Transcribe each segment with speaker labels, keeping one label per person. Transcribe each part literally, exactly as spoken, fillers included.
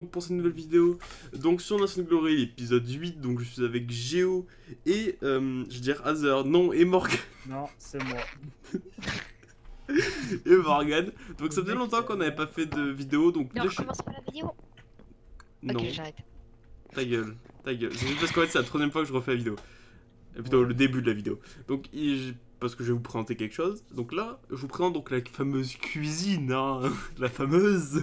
Speaker 1: Pour cette nouvelle vidéo, donc sur Nation Glory, l'épisode huit, donc je suis avec Géo et, euh, je veux dire Hazer, non, et Morgan.
Speaker 2: Non, c'est moi.
Speaker 1: Et Morgan. Donc ça faisait longtemps qu'on n'avait pas fait de vidéo, donc
Speaker 3: Non,
Speaker 1: là,
Speaker 3: on
Speaker 1: je...
Speaker 3: recommence pas la vidéo.
Speaker 1: Non,
Speaker 3: Ok, j'arrête.
Speaker 1: ta gueule, ta gueule. C'est juste parce qu'en fait c'est la troisième fois que je refais la vidéo. Et plutôt
Speaker 2: Ouais.
Speaker 1: le début de la vidéo. Donc, il- parce que je vais vous présenter quelque chose. Donc là, je vous présente donc la fameuse cuisine, hein, la fameuse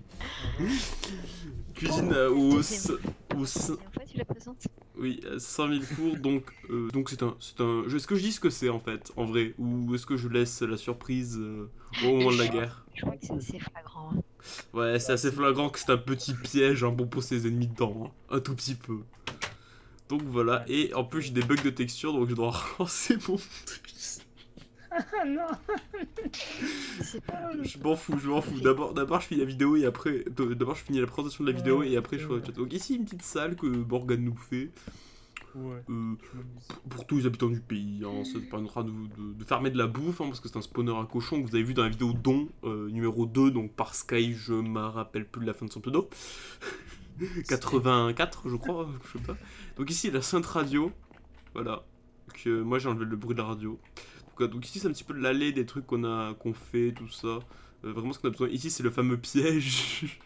Speaker 1: cuisine euh, au... s- au s-
Speaker 3: Deuxième fois, tu la présentes.
Speaker 1: Oui, euh, cinq mille fours, donc euh, donc c'est un, c'est un... Est-ce que je dis ce que c'est en fait, en vrai? Ou est-ce que je laisse la surprise euh, au moment de la guerre?
Speaker 3: Je crois que c'est assez flagrant. Hein.
Speaker 1: Ouais, c'est assez flagrant que c'est un petit piège hein, pour pousser les ennemis dedans, hein, un tout petit peu. Donc voilà, et en plus j'ai des bugs de texture, donc je dois relancer mon truc.
Speaker 2: Ah non.
Speaker 3: C'est pas.
Speaker 1: Je m'en fous, je m'en fous. D'abord, d'abord je finis la vidéo et après... D'abord je finis la présentation de la vidéo et après je fais le chat. Donc ici une petite salle que Morgan nous fait.
Speaker 2: Ouais.
Speaker 1: Euh, pour tous les habitants du pays, hein, ça permettra de, de, de farmer de la bouffe, hein, parce que c'est un spawner à cochon que vous avez vu dans la vidéo don euh, numéro deux, donc par Sky, je me rappelle plus de la fin de son pseudo. quatre-vingt-quatre je crois, je sais pas. Donc ici la Sainte Radio, voilà. Donc, euh, moi j'ai enlevé le bruit de la radio. Donc, euh, donc ici c'est un petit peu de l'allée des trucs qu'on a qu'on fait, tout ça. Euh, vraiment ce qu'on a besoin. Ici c'est le fameux piège.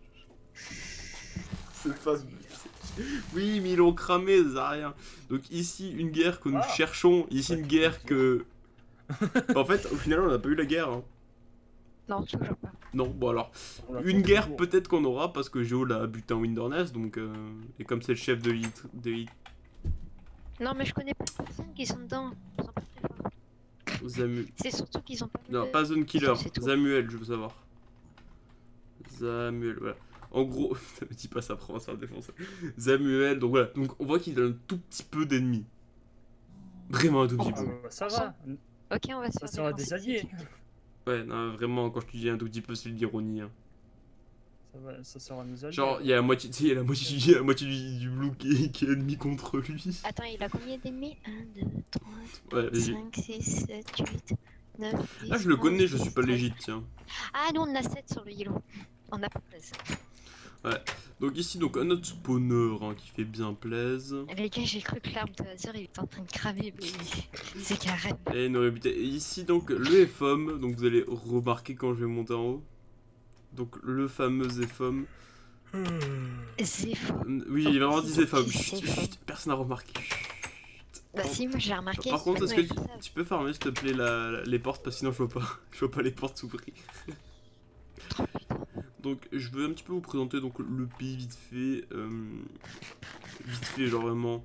Speaker 1: C'est pas... Oui, mais ils l'ont cramé, ça sert à rien. Donc ici, une guerre que nous
Speaker 2: Ah.
Speaker 1: cherchons. Ici, une guerre que... En fait, au final, on n'a pas eu la guerre. Hein.
Speaker 3: Non, toujours pas.
Speaker 1: Non, bon alors.
Speaker 2: On l'a
Speaker 1: Une
Speaker 2: fait
Speaker 1: guerre,
Speaker 2: toujours.
Speaker 1: peut-être qu'on aura, parce que Géo l'a buté en Wilderness, donc... euh, Et comme c'est le chef de l'île... De l'île-
Speaker 3: Non, mais je connais pas de personnes qui sont dedans. Ils sont pas très forts.
Speaker 1: Zamu...
Speaker 3: C'est surtout qu'ils ont pas.
Speaker 1: Non,
Speaker 3: de-
Speaker 1: pas Zone Killer.
Speaker 3: C'est tout.
Speaker 1: Samuel, je veux savoir. Samuel, voilà. En gros, ça me dit pas ça, après on va se faire défoncer. Samuel, donc voilà. Donc on voit qu'il a un tout petit peu d'ennemis. Vraiment un tout petit
Speaker 2: Ah
Speaker 1: peu.
Speaker 2: bah, ça va.
Speaker 3: Ok, on va se
Speaker 2: Ça
Speaker 3: faire
Speaker 2: sera
Speaker 3: défoncer.
Speaker 2: des alliés.
Speaker 1: Ouais, non, vraiment, quand je te dis un tout petit peu, c'est de l'ironie. Hein.
Speaker 2: Ça, va, ça sera nos alliés.
Speaker 1: Genre, il y a la moitié, tu sais, il y a la moitié, il y a la moitié du, du blue qui, qui est ennemi contre lui.
Speaker 3: Attends, il a combien d'ennemis un, deux, trois,
Speaker 1: Ouais, vas-y.
Speaker 3: cinq, six, sept, huit, neuf, dix.
Speaker 1: Ah, je le connais, je
Speaker 3: onze,
Speaker 1: suis pas
Speaker 3: treize.
Speaker 1: légit, tiens.
Speaker 3: Ah, nous on a sept sur le îlot. On a pas treize.
Speaker 1: Donc ici, donc un autre spawner hein, qui fait bien plaise.
Speaker 3: Les gars, j'ai cru que l'arbre de Hazer il était en train de cramer, mais c'est carré.
Speaker 1: Et, une réputa- et ici, donc, le F O M, donc vous allez remarquer quand je vais monter en haut. Donc, le fameux F O M.
Speaker 3: C'est faux.
Speaker 1: Euh, Oui, il va y avoir dix F O M.
Speaker 3: Qui
Speaker 1: Chut,
Speaker 3: c'est,
Speaker 1: chut, personne n'a remarqué. Chut.
Speaker 3: Bah si, moi j'ai remarqué.
Speaker 1: Par contre, est-ce que tu,
Speaker 3: Maintenant, ils le savent.
Speaker 1: tu peux fermer, s'il te plaît, la- la- les portes, parce que sinon je vois pas, je vois pas les portes s'ouvrir.
Speaker 3: Trop putain.
Speaker 1: Donc je veux un petit peu vous présenter donc le pays vite fait, euh, vite fait genre vraiment.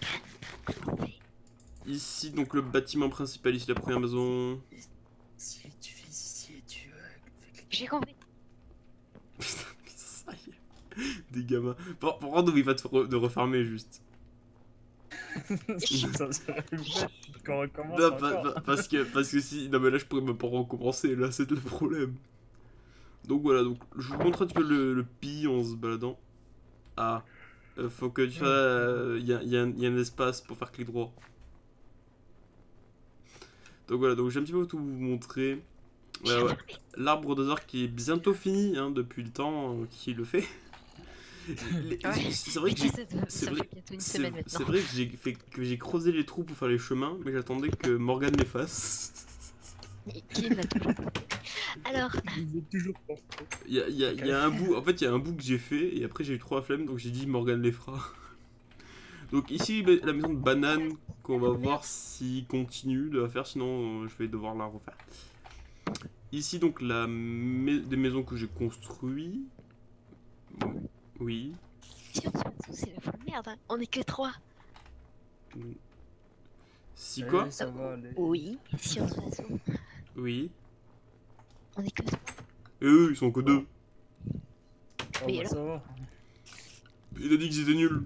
Speaker 1: Ici donc le bâtiment principal, ici la première maison.
Speaker 2: Si tu fais ici et tu. euh,
Speaker 3: J'ai compris.
Speaker 1: Putain mais ça y est, des gamins. Par, par contre n'oublie pas de, re- de refermer juste.
Speaker 2: ça serait bête qu'on recommence.
Speaker 1: Non, pa-
Speaker 2: encore.
Speaker 1: pa- parce que parce que si, non mais là je pourrais même pas recommencer, là c'est le problème. Donc voilà, donc je vous montre un petit peu le, le pays en se baladant. Ah, euh, faut que tu vois, il y, a, y a un- y a un espace pour faire clic droit. Donc voilà, donc j'ai un petit peu tout vous montrer. Ouais, ouais. L'arbre de Zor qui est bientôt fini, hein, depuis le temps euh, qu'il le fait. Les-
Speaker 3: Ouais.
Speaker 1: C'est vrai que j'ai- c'est
Speaker 3: Ça
Speaker 1: vrai-
Speaker 3: fait bientôt une
Speaker 1: c'est
Speaker 3: semaine
Speaker 1: c'est
Speaker 3: maintenant.
Speaker 1: vrai que j'ai fait que j'ai creusé les trous pour faire les chemins, mais j'attendais que Morgan les fasse.
Speaker 3: Et qui n'a toujours pas fait. Alors,
Speaker 2: Ils ont toujours pas fait.
Speaker 1: Il y a, il y a- il y a un bout, en fait il y a un bout que j'ai fait et après j'ai eu trop la flemme donc j'ai dit Morgan les fera. Donc ici ba- la maison de banane qu'on va voir s'il continue de la faire sinon euh, je vais devoir la refaire. Ici donc la mais des maisons que j'ai construites. Oui.
Speaker 3: si on se met dessous, c'est la folle merde. Hein. On est que trois.
Speaker 1: Si
Speaker 2: Eh,
Speaker 1: quoi?
Speaker 2: ça va, les-
Speaker 3: Oui, si on se met dessous,
Speaker 1: Oui.
Speaker 3: on est que trois.
Speaker 1: Et eux ils sont que deux.
Speaker 2: Oh,
Speaker 3: Mais
Speaker 2: bah,
Speaker 3: alors
Speaker 2: ça va.
Speaker 1: Il a dit qu'ils étaient nuls.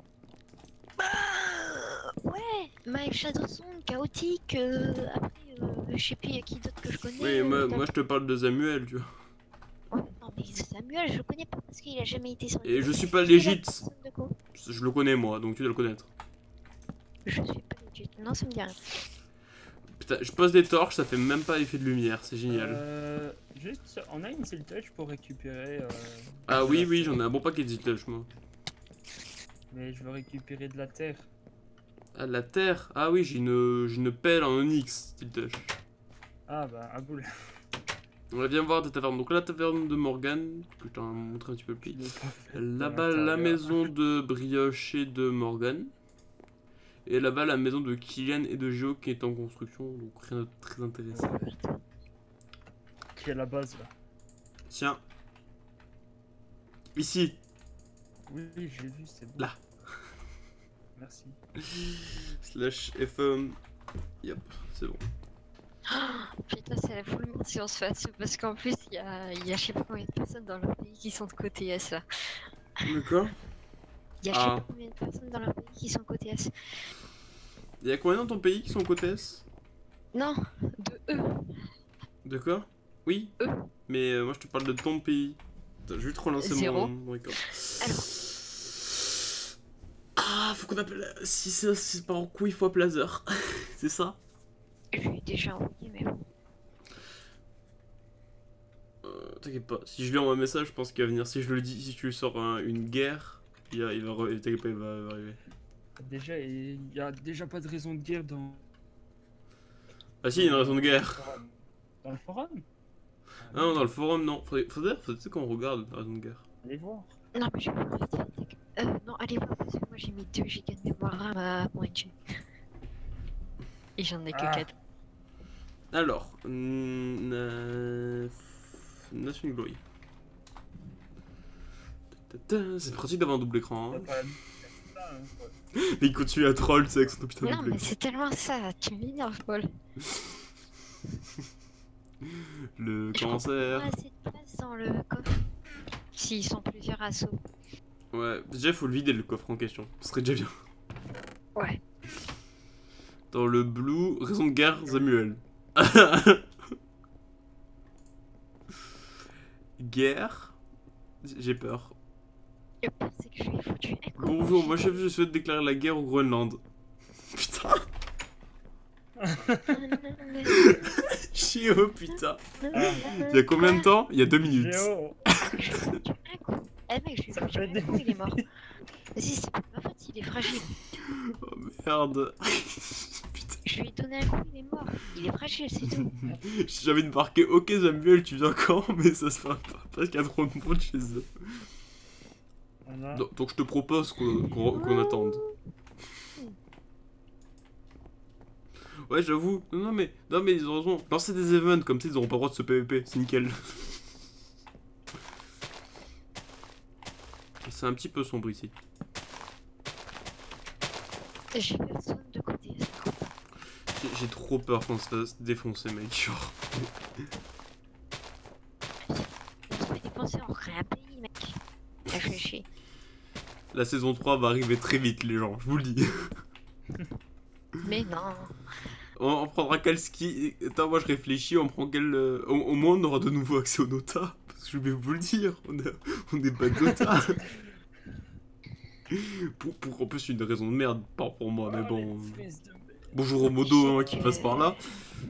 Speaker 3: Euh, ouais, My Shadow Song, chaotique. Euh, après, euh, je sais plus, il y a qui d'autre que je connais.
Speaker 1: Oui moi,
Speaker 3: euh,
Speaker 1: moi je te parle de Samuel tu vois.
Speaker 3: Ouais, non, mais Samuel, je le connais pas parce qu'il a jamais été sur
Speaker 1: Et je suis pas
Speaker 3: Qui est la
Speaker 1: légit.
Speaker 3: personne de quoi?
Speaker 1: Je le connais moi donc tu dois le connaître.
Speaker 3: Je suis pas legit. Non, ça me dit rien.
Speaker 1: Putain, je pose des torches, ça fait même pas effet de lumière, c'est génial.
Speaker 2: Euh, juste, on a une siltage pour récupérer. Euh,
Speaker 1: Ah
Speaker 2: de
Speaker 1: oui,
Speaker 2: la
Speaker 1: oui,
Speaker 2: terre.
Speaker 1: j'en ai un bon paquet de zitoches, moi.
Speaker 2: Mais je veux récupérer de la terre.
Speaker 1: Ah, de la terre. Ah oui, j'ai une, j'ai une pelle en onyx, zitoche.
Speaker 2: Ah bah, à boule.
Speaker 1: On va bien voir des tavernes. Donc la taverne de Morgane, que je t'en montré un petit peu plus.
Speaker 2: Je l'ai pas fait
Speaker 1: Là-bas,
Speaker 2: dans
Speaker 1: la
Speaker 2: l'intérieur.
Speaker 1: maison de Brioche et de Morgane. Et là-bas, la maison de Kylian et de Géo qui est en construction, donc rien de très intéressant.
Speaker 2: Qui est à la base là.
Speaker 1: Tiens. Ici.
Speaker 2: Oui, oui, j'ai vu, c'est bon.
Speaker 1: Là.
Speaker 2: Merci.
Speaker 1: Slash F M. Yep, c'est bon.
Speaker 3: Putain, c'est la full mention se fasse parce qu'en plus, il y a, il y a je sais pas combien de personnes dans leur pays qui sont de côté S là.
Speaker 1: D'accord.
Speaker 3: Il y a je sais
Speaker 1: Ah.
Speaker 3: pas combien de personnes dans leur pays qui sont côté S.
Speaker 1: Il y a combien dans ton pays qui sont côté S?
Speaker 3: Non, de eux.
Speaker 1: De quoi? Oui.
Speaker 3: Eux.
Speaker 1: Mais euh, moi je te parle de ton pays. Attends, je vais te relancer
Speaker 3: Zéro.
Speaker 1: mon, mon record.
Speaker 3: Alors.
Speaker 1: Ah, faut qu'on appelle. Si c'est si c'est pas en coup, il faut appeler Laser. C'est ça?
Speaker 3: Je lui ai déjà envoyé, mais bon.
Speaker 1: Euh, T'inquiète pas. Si je lui envoie un message, je pense qu'il va venir. Si je le dis, si tu lui sors un- une guerre, il va, il va, re- t'inquiète pas, il va, il va arriver.
Speaker 2: Déjà, il y a déjà pas de raison de guerre dans.
Speaker 1: Ah si, il y a une raison de guerre.
Speaker 2: Dans le forum.
Speaker 1: Ah non, dans le forum, non. Faudrait, faudrait, faudrait tu sais qu'on regarde la raison de guerre.
Speaker 2: Allez voir.
Speaker 3: Non, mais je vais pas vite fait. Euh, non, allez voir, parce que moi j'ai mis deux gigas de mémoire RAM à mon engine. Et j'en ai que
Speaker 2: Ah.
Speaker 3: quatre.
Speaker 1: Alors, neuf... Nation Glory. C'est pratique d'avoir un double écran. Hein.
Speaker 2: T'as pas ça, hein, quoi.
Speaker 1: Mais il continue à troll, c'est avec son putain de
Speaker 3: Non,
Speaker 1: double
Speaker 3: mais
Speaker 1: écran.
Speaker 3: c'est tellement ça, tu m'énerves, Paul.
Speaker 1: Le
Speaker 3: Je crois
Speaker 1: cancer.
Speaker 3: pas assez de place dans le coffre. S'ils sont plusieurs assauts.
Speaker 1: Ouais, déjà faut le vider le coffre en question. Ce serait déjà bien.
Speaker 3: Ouais.
Speaker 1: Dans le blue, raison de guerre, Samuel. Guerre. J'ai peur.
Speaker 3: Le pire, c'est que je lui ai foutu un coup.
Speaker 1: Bonjour, moi chef, je souhaite déclarer la guerre au Groenland. Putain, chier, oh putain. Il y a combien de temps? Il y a deux minutes.
Speaker 2: Géo.
Speaker 3: Je lui ai foutu un coup. Eh mec, je lui ai
Speaker 2: Ça
Speaker 3: foutu
Speaker 2: fait
Speaker 3: un
Speaker 2: des
Speaker 3: coup, il est mort. Mais si, c'est pas ma faute, il est fragile.
Speaker 1: Oh merde. Putain.
Speaker 3: Je lui ai donné un coup, il est mort. Il est fragile, c'est tout.
Speaker 1: J'ai envie de marquer ok Samuel, tu viens quand? Mais ça se fait pas parce qu'il y a trop de monde chez eux.
Speaker 2: Voilà.
Speaker 1: Donc, donc je te propose qu'on qu'on- qu'on attende. Ouais, j'avoue. Non, non, mais, non, mais ils ont raison. Lancer des events comme ça, ils auront pas le droit de se P V P. C'est nickel. C'est un petit peu sombre ici.
Speaker 3: J'ai personne de côté.
Speaker 1: J'ai- J'ai trop peur qu'on se fasse défoncer, mec. Genre.
Speaker 3: On se fait défoncer, on crée un pays, mec. Réfléchis.
Speaker 1: La saison trois va arriver très vite, les gens, je vous le dis.
Speaker 3: Mais non.
Speaker 1: On, on prendra quel ski. Attends, moi je réfléchis, on prend quel. euh, Au, au moins on aura de nouveau accès au Nota. Parce que je vais vous le dire, on a- on n'est pas de Nota. pour, pour en plus une raison de merde, pas pour moi, mais
Speaker 2: Oh,
Speaker 1: bon.
Speaker 2: les frises de merde.
Speaker 1: Bonjour au modo hein, qui passe par là.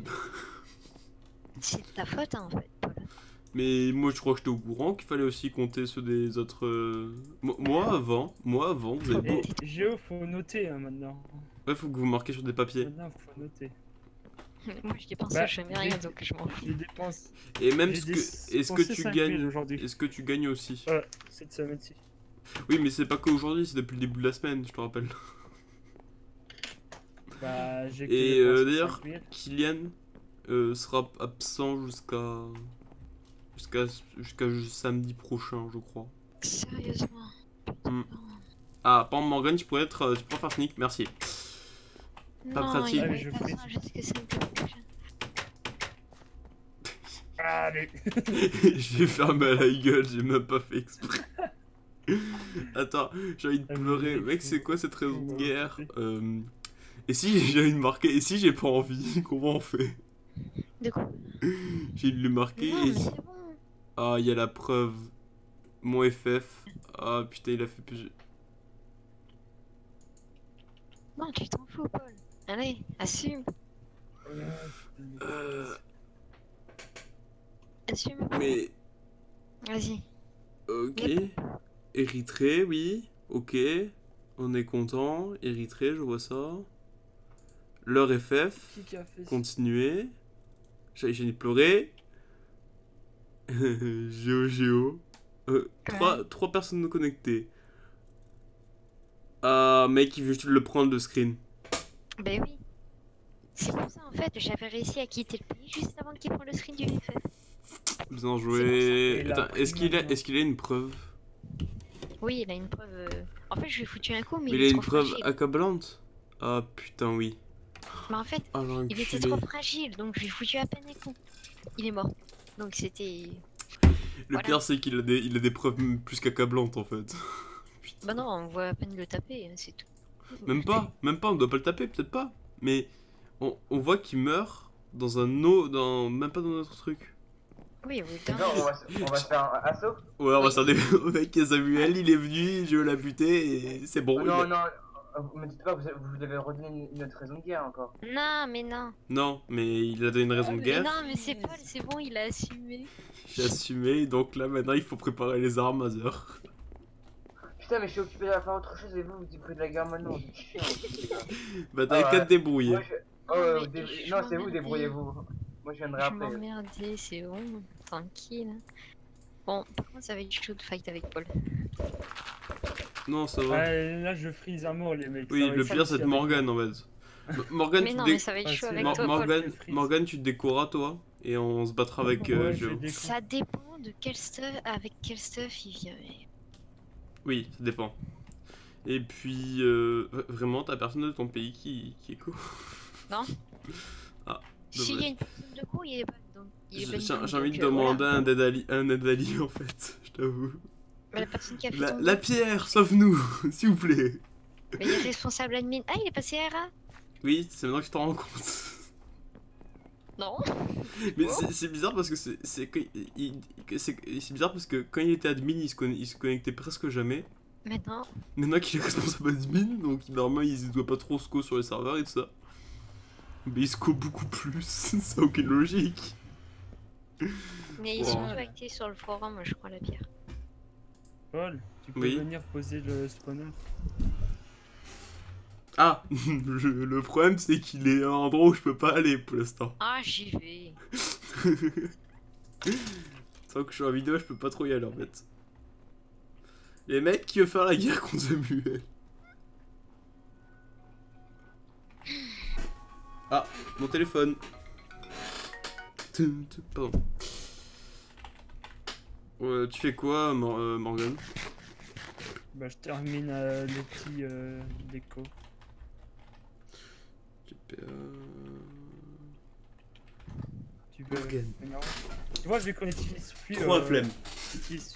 Speaker 3: C'est de ta faute, hein, en fait. Paul.
Speaker 1: Mais moi je crois que j'étais au courant qu'il fallait aussi compter ceux des autres. euh, Moi, moi avant, moi avant, vous avez beau.
Speaker 2: Eh, Géo, faut noter hein, maintenant.
Speaker 1: Ouais, faut que vous marquez sur des papiers.
Speaker 2: Maintenant, faut noter.
Speaker 3: Moi, je dépense
Speaker 2: Bah,
Speaker 3: jamais
Speaker 2: j'ai-
Speaker 3: rien, donc je m'en fous.
Speaker 2: Je dépense.
Speaker 1: Et même
Speaker 2: J'ai
Speaker 1: ce que.
Speaker 2: dépensé
Speaker 1: Est-ce que tu
Speaker 2: cinq mille
Speaker 1: gagnes.
Speaker 2: aujourd'hui.
Speaker 1: Est-ce que tu gagnes aussi?
Speaker 2: Ouais, cette semaine-ci.
Speaker 1: Oui, mais c'est pas qu'aujourd'hui, c'est depuis le début de la semaine, je te rappelle.
Speaker 2: Bah, j'ai que
Speaker 1: Et euh,
Speaker 2: dépensé
Speaker 1: d'ailleurs,
Speaker 2: cinq mille.
Speaker 1: Kylian euh, sera absent jusqu'à. Jusqu'à jusqu'à samedi prochain, je crois.
Speaker 3: Sérieusement.
Speaker 1: Hmm. Ah, par exemple, Morgan, tu pourrais être. euh, Tu pourrais faire sneak, merci. Pas
Speaker 3: Non,
Speaker 1: pratique.
Speaker 3: il
Speaker 2: Allez,
Speaker 3: va
Speaker 2: je
Speaker 3: être
Speaker 2: fais.
Speaker 3: absent jusqu'à samedi prochain.
Speaker 2: Allez.
Speaker 1: Je vais faire mal à la gueule, j'ai même pas fait exprès. Attends, j'ai envie de
Speaker 2: Ah, mais
Speaker 1: pleurer.
Speaker 2: mec,
Speaker 1: Mec, c'est quoi cette raison de
Speaker 2: faut-
Speaker 1: guerre euh... Et si j'ai envie de marquer, et si j'ai pas envie, comment on fait?
Speaker 3: De quoi?
Speaker 1: J'ai envie de le marquer
Speaker 3: Non,
Speaker 1: et...
Speaker 3: mais c'est bon.
Speaker 1: Ah, il y a la preuve. Mon F F. Ah putain, il a fait plus.
Speaker 3: Non, tu t'en fous, Paul. Allez, assume.
Speaker 1: Euh,
Speaker 3: Assume.
Speaker 1: mais
Speaker 3: Vas-y.
Speaker 1: ok.
Speaker 3: Yep.
Speaker 1: Érythrée, oui. Ok. On est content. Érythrée, je vois ça. Leur F F.
Speaker 2: Qui qui a fait ça?
Speaker 1: Continuer. J'ai j'ai envie de pleurer. Géo Géo. Euh, trois, trois personnes connectées. Ah, mec, il veut juste le prendre le screen.
Speaker 3: Ben oui. C'est pour ça en fait, j'avais réussi à quitter le pays juste avant qu'il prenne le screen du F F.
Speaker 1: Bien
Speaker 2: C'est
Speaker 1: joué.
Speaker 2: pour ça.
Speaker 1: Attends, est-ce qu'il a,
Speaker 2: maintenant.
Speaker 1: est-ce qu'il a une preuve?
Speaker 3: Oui, il a une preuve. euh, En fait, je lui ai foutu un coup, mais
Speaker 1: Mais
Speaker 3: il
Speaker 1: il a
Speaker 3: est
Speaker 1: une
Speaker 3: trop
Speaker 1: preuve
Speaker 3: fragile.
Speaker 1: accablante? Ah putain, oui.
Speaker 3: Mais en fait,
Speaker 1: Ah,
Speaker 3: il était
Speaker 1: l'enculé.
Speaker 3: trop fragile, donc je lui ai foutu à peine un coup. Il est mort. Donc c'était.
Speaker 1: Le
Speaker 3: Voilà.
Speaker 1: pire, c'est qu'il a des, il a des preuves plus qu'accablantes en fait. Putain.
Speaker 3: Bah non, on voit à peine le taper, hein, c'est tout.
Speaker 1: Même pas, même pas, on doit pas le taper, peut-être pas. Mais on, on voit qu'il meurt dans un eau, dans même pas dans notre truc.
Speaker 3: Oui, oui,
Speaker 4: Non, on va, se- on va se faire un assaut.
Speaker 1: Ouais, on va
Speaker 3: Oui.
Speaker 1: s'en dé- au mec, Samuel, il est venu, je l'ai buté et c'est bon. il
Speaker 4: non,
Speaker 1: a-
Speaker 4: non, vous me dites pas, vous, vous devez redonner une, une autre raison de guerre encore.
Speaker 3: Non, mais non.
Speaker 1: Non, mais il a donné une raison de
Speaker 3: Mais
Speaker 1: guerre.
Speaker 3: non, mais c'est Paul, c'est bon, il a assumé.
Speaker 1: J'ai assumé, donc là maintenant il faut préparer les armes à heure.
Speaker 4: Putain, mais je suis occupé à faire autre chose et vous, vous dites de la guerre maintenant. vous êtes chiant.
Speaker 1: Bah t'as
Speaker 4: Ah
Speaker 1: qu'à
Speaker 4: ouais.
Speaker 1: te débrouiller.
Speaker 4: Moi, je... Oh,
Speaker 3: Non,
Speaker 4: euh,
Speaker 3: mais
Speaker 4: dé-
Speaker 3: je
Speaker 4: non, c'est vous,
Speaker 3: m'emmerdais.
Speaker 4: débrouillez-vous. Moi, je viendrai
Speaker 3: Je
Speaker 4: après.
Speaker 3: m'emmerdais, c'est bon, tranquille. Bon, par contre, ça va être chaud de fight avec Paul.
Speaker 1: Non, ça va.
Speaker 2: Ouais, là je freeze à mort les mecs. ça
Speaker 1: Oui,
Speaker 2: va
Speaker 1: le
Speaker 2: être
Speaker 1: pire
Speaker 2: facile
Speaker 1: c'est
Speaker 2: avec
Speaker 1: Morgan en fait. M- Morgan,
Speaker 3: Mais
Speaker 1: tu
Speaker 3: non,
Speaker 1: te
Speaker 3: mais
Speaker 1: dé-
Speaker 3: ça va être
Speaker 2: Ah,
Speaker 3: chaud
Speaker 2: c'est
Speaker 3: avec
Speaker 1: Mor-
Speaker 3: toi, Paul.
Speaker 1: Morgan,
Speaker 2: Je freeze.
Speaker 1: Morgan, tu te décoras toi et on se battra avec euh,
Speaker 2: Ouais, je
Speaker 1: Géo.
Speaker 2: vais déco-
Speaker 3: Ça dépend de quel stuff, avec quel stuff il vient.
Speaker 1: Oui, ça dépend. Et puis, euh, v- vraiment, t'as personne de ton pays qui, qui est cool.
Speaker 3: Non
Speaker 1: Ah,
Speaker 3: S'il y
Speaker 1: dommage.
Speaker 3: a une personne de coup, il est ban. Donc, il est
Speaker 1: J'ai
Speaker 3: ban,
Speaker 1: j'ai
Speaker 3: ban,
Speaker 1: envie de
Speaker 3: donc, euh,
Speaker 1: demander
Speaker 3: voilà.
Speaker 1: un aide ali, un aide ali en fait, je t'avoue.
Speaker 3: Mais la personne qui a fait
Speaker 1: La,
Speaker 3: ton
Speaker 1: la
Speaker 3: dos,
Speaker 1: pierre, sauve-nous, s'il vous plaît.
Speaker 3: mais il est responsable admin. Ah, il est passé R A.
Speaker 1: Oui, c'est maintenant que je t'en rends compte.
Speaker 3: Non.
Speaker 1: Mais
Speaker 3: Oh.
Speaker 1: c'est- c'est bizarre parce que c'est c'est que- il- c'est c'est bizarre parce que quand il était admin, il se, conne- il se connectait presque jamais.
Speaker 3: Maintenant,
Speaker 1: Maintenant qu'il est responsable admin, donc normalement il doit pas trop sco sur les serveurs et tout ça. Mais il sco beaucoup plus, ça a aucune logique.
Speaker 3: mais ils
Speaker 1: Wow.
Speaker 3: sont tous actifs sur le forum, je crois, la pierre.
Speaker 2: Paul, tu peux
Speaker 1: Oui.
Speaker 2: venir poser le spawner.
Speaker 1: Ah, le, le problème c'est qu'il est à un endroit où je peux pas aller pour l'instant.
Speaker 3: Ah, j'y vais.
Speaker 1: Tant que je suis en vidéo, je peux pas trop y aller en fait. Les mecs qui veulent faire la guerre contre Samuel. Ah, mon téléphone. Pardon. Ouais, tu fais quoi, Mor- euh, Morgan?
Speaker 2: Bah je termine euh, le petit euh, déco.
Speaker 1: Tu peux, euh,
Speaker 2: Tu peux...
Speaker 1: Morgan.
Speaker 2: Non. Tu vois, vu qu'on utilise plus...
Speaker 1: Trop à
Speaker 2: euh,
Speaker 1: flemme.
Speaker 2: on utilise-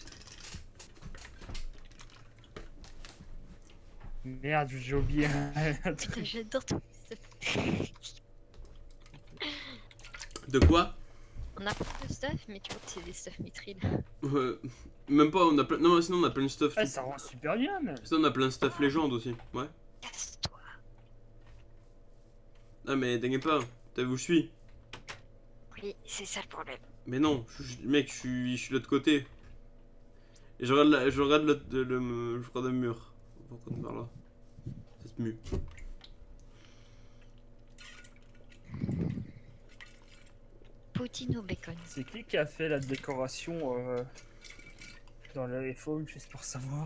Speaker 2: Merde, j'ai oublié un truc.
Speaker 3: Putain, j'adore tout ça.
Speaker 1: De quoi?
Speaker 3: On a plein de stuff, mais tu vois que c'est des stuff mithril.
Speaker 1: Euh, Même pas, on a plein. Non, sinon on a plein de stuff.
Speaker 2: Ah, ça rend super bien, même.
Speaker 1: Sinon on a plein de stuff légende aussi. Ouais.
Speaker 3: Casse-toi.
Speaker 1: Ah, mais t'inquiète pas, t'as vu où je suis?
Speaker 3: Oui, c'est ça le problème.
Speaker 1: Mais non, je, je- mec, je suis, je suis de l'autre côté. Et je regarde, la, je regarde le, le, le- je regarde le mur. On va regarder par là. C'est mieux.
Speaker 3: Poutine au bacon.
Speaker 2: C'est qui qui a fait la décoration euh, dans le iPhone, juste pour savoir?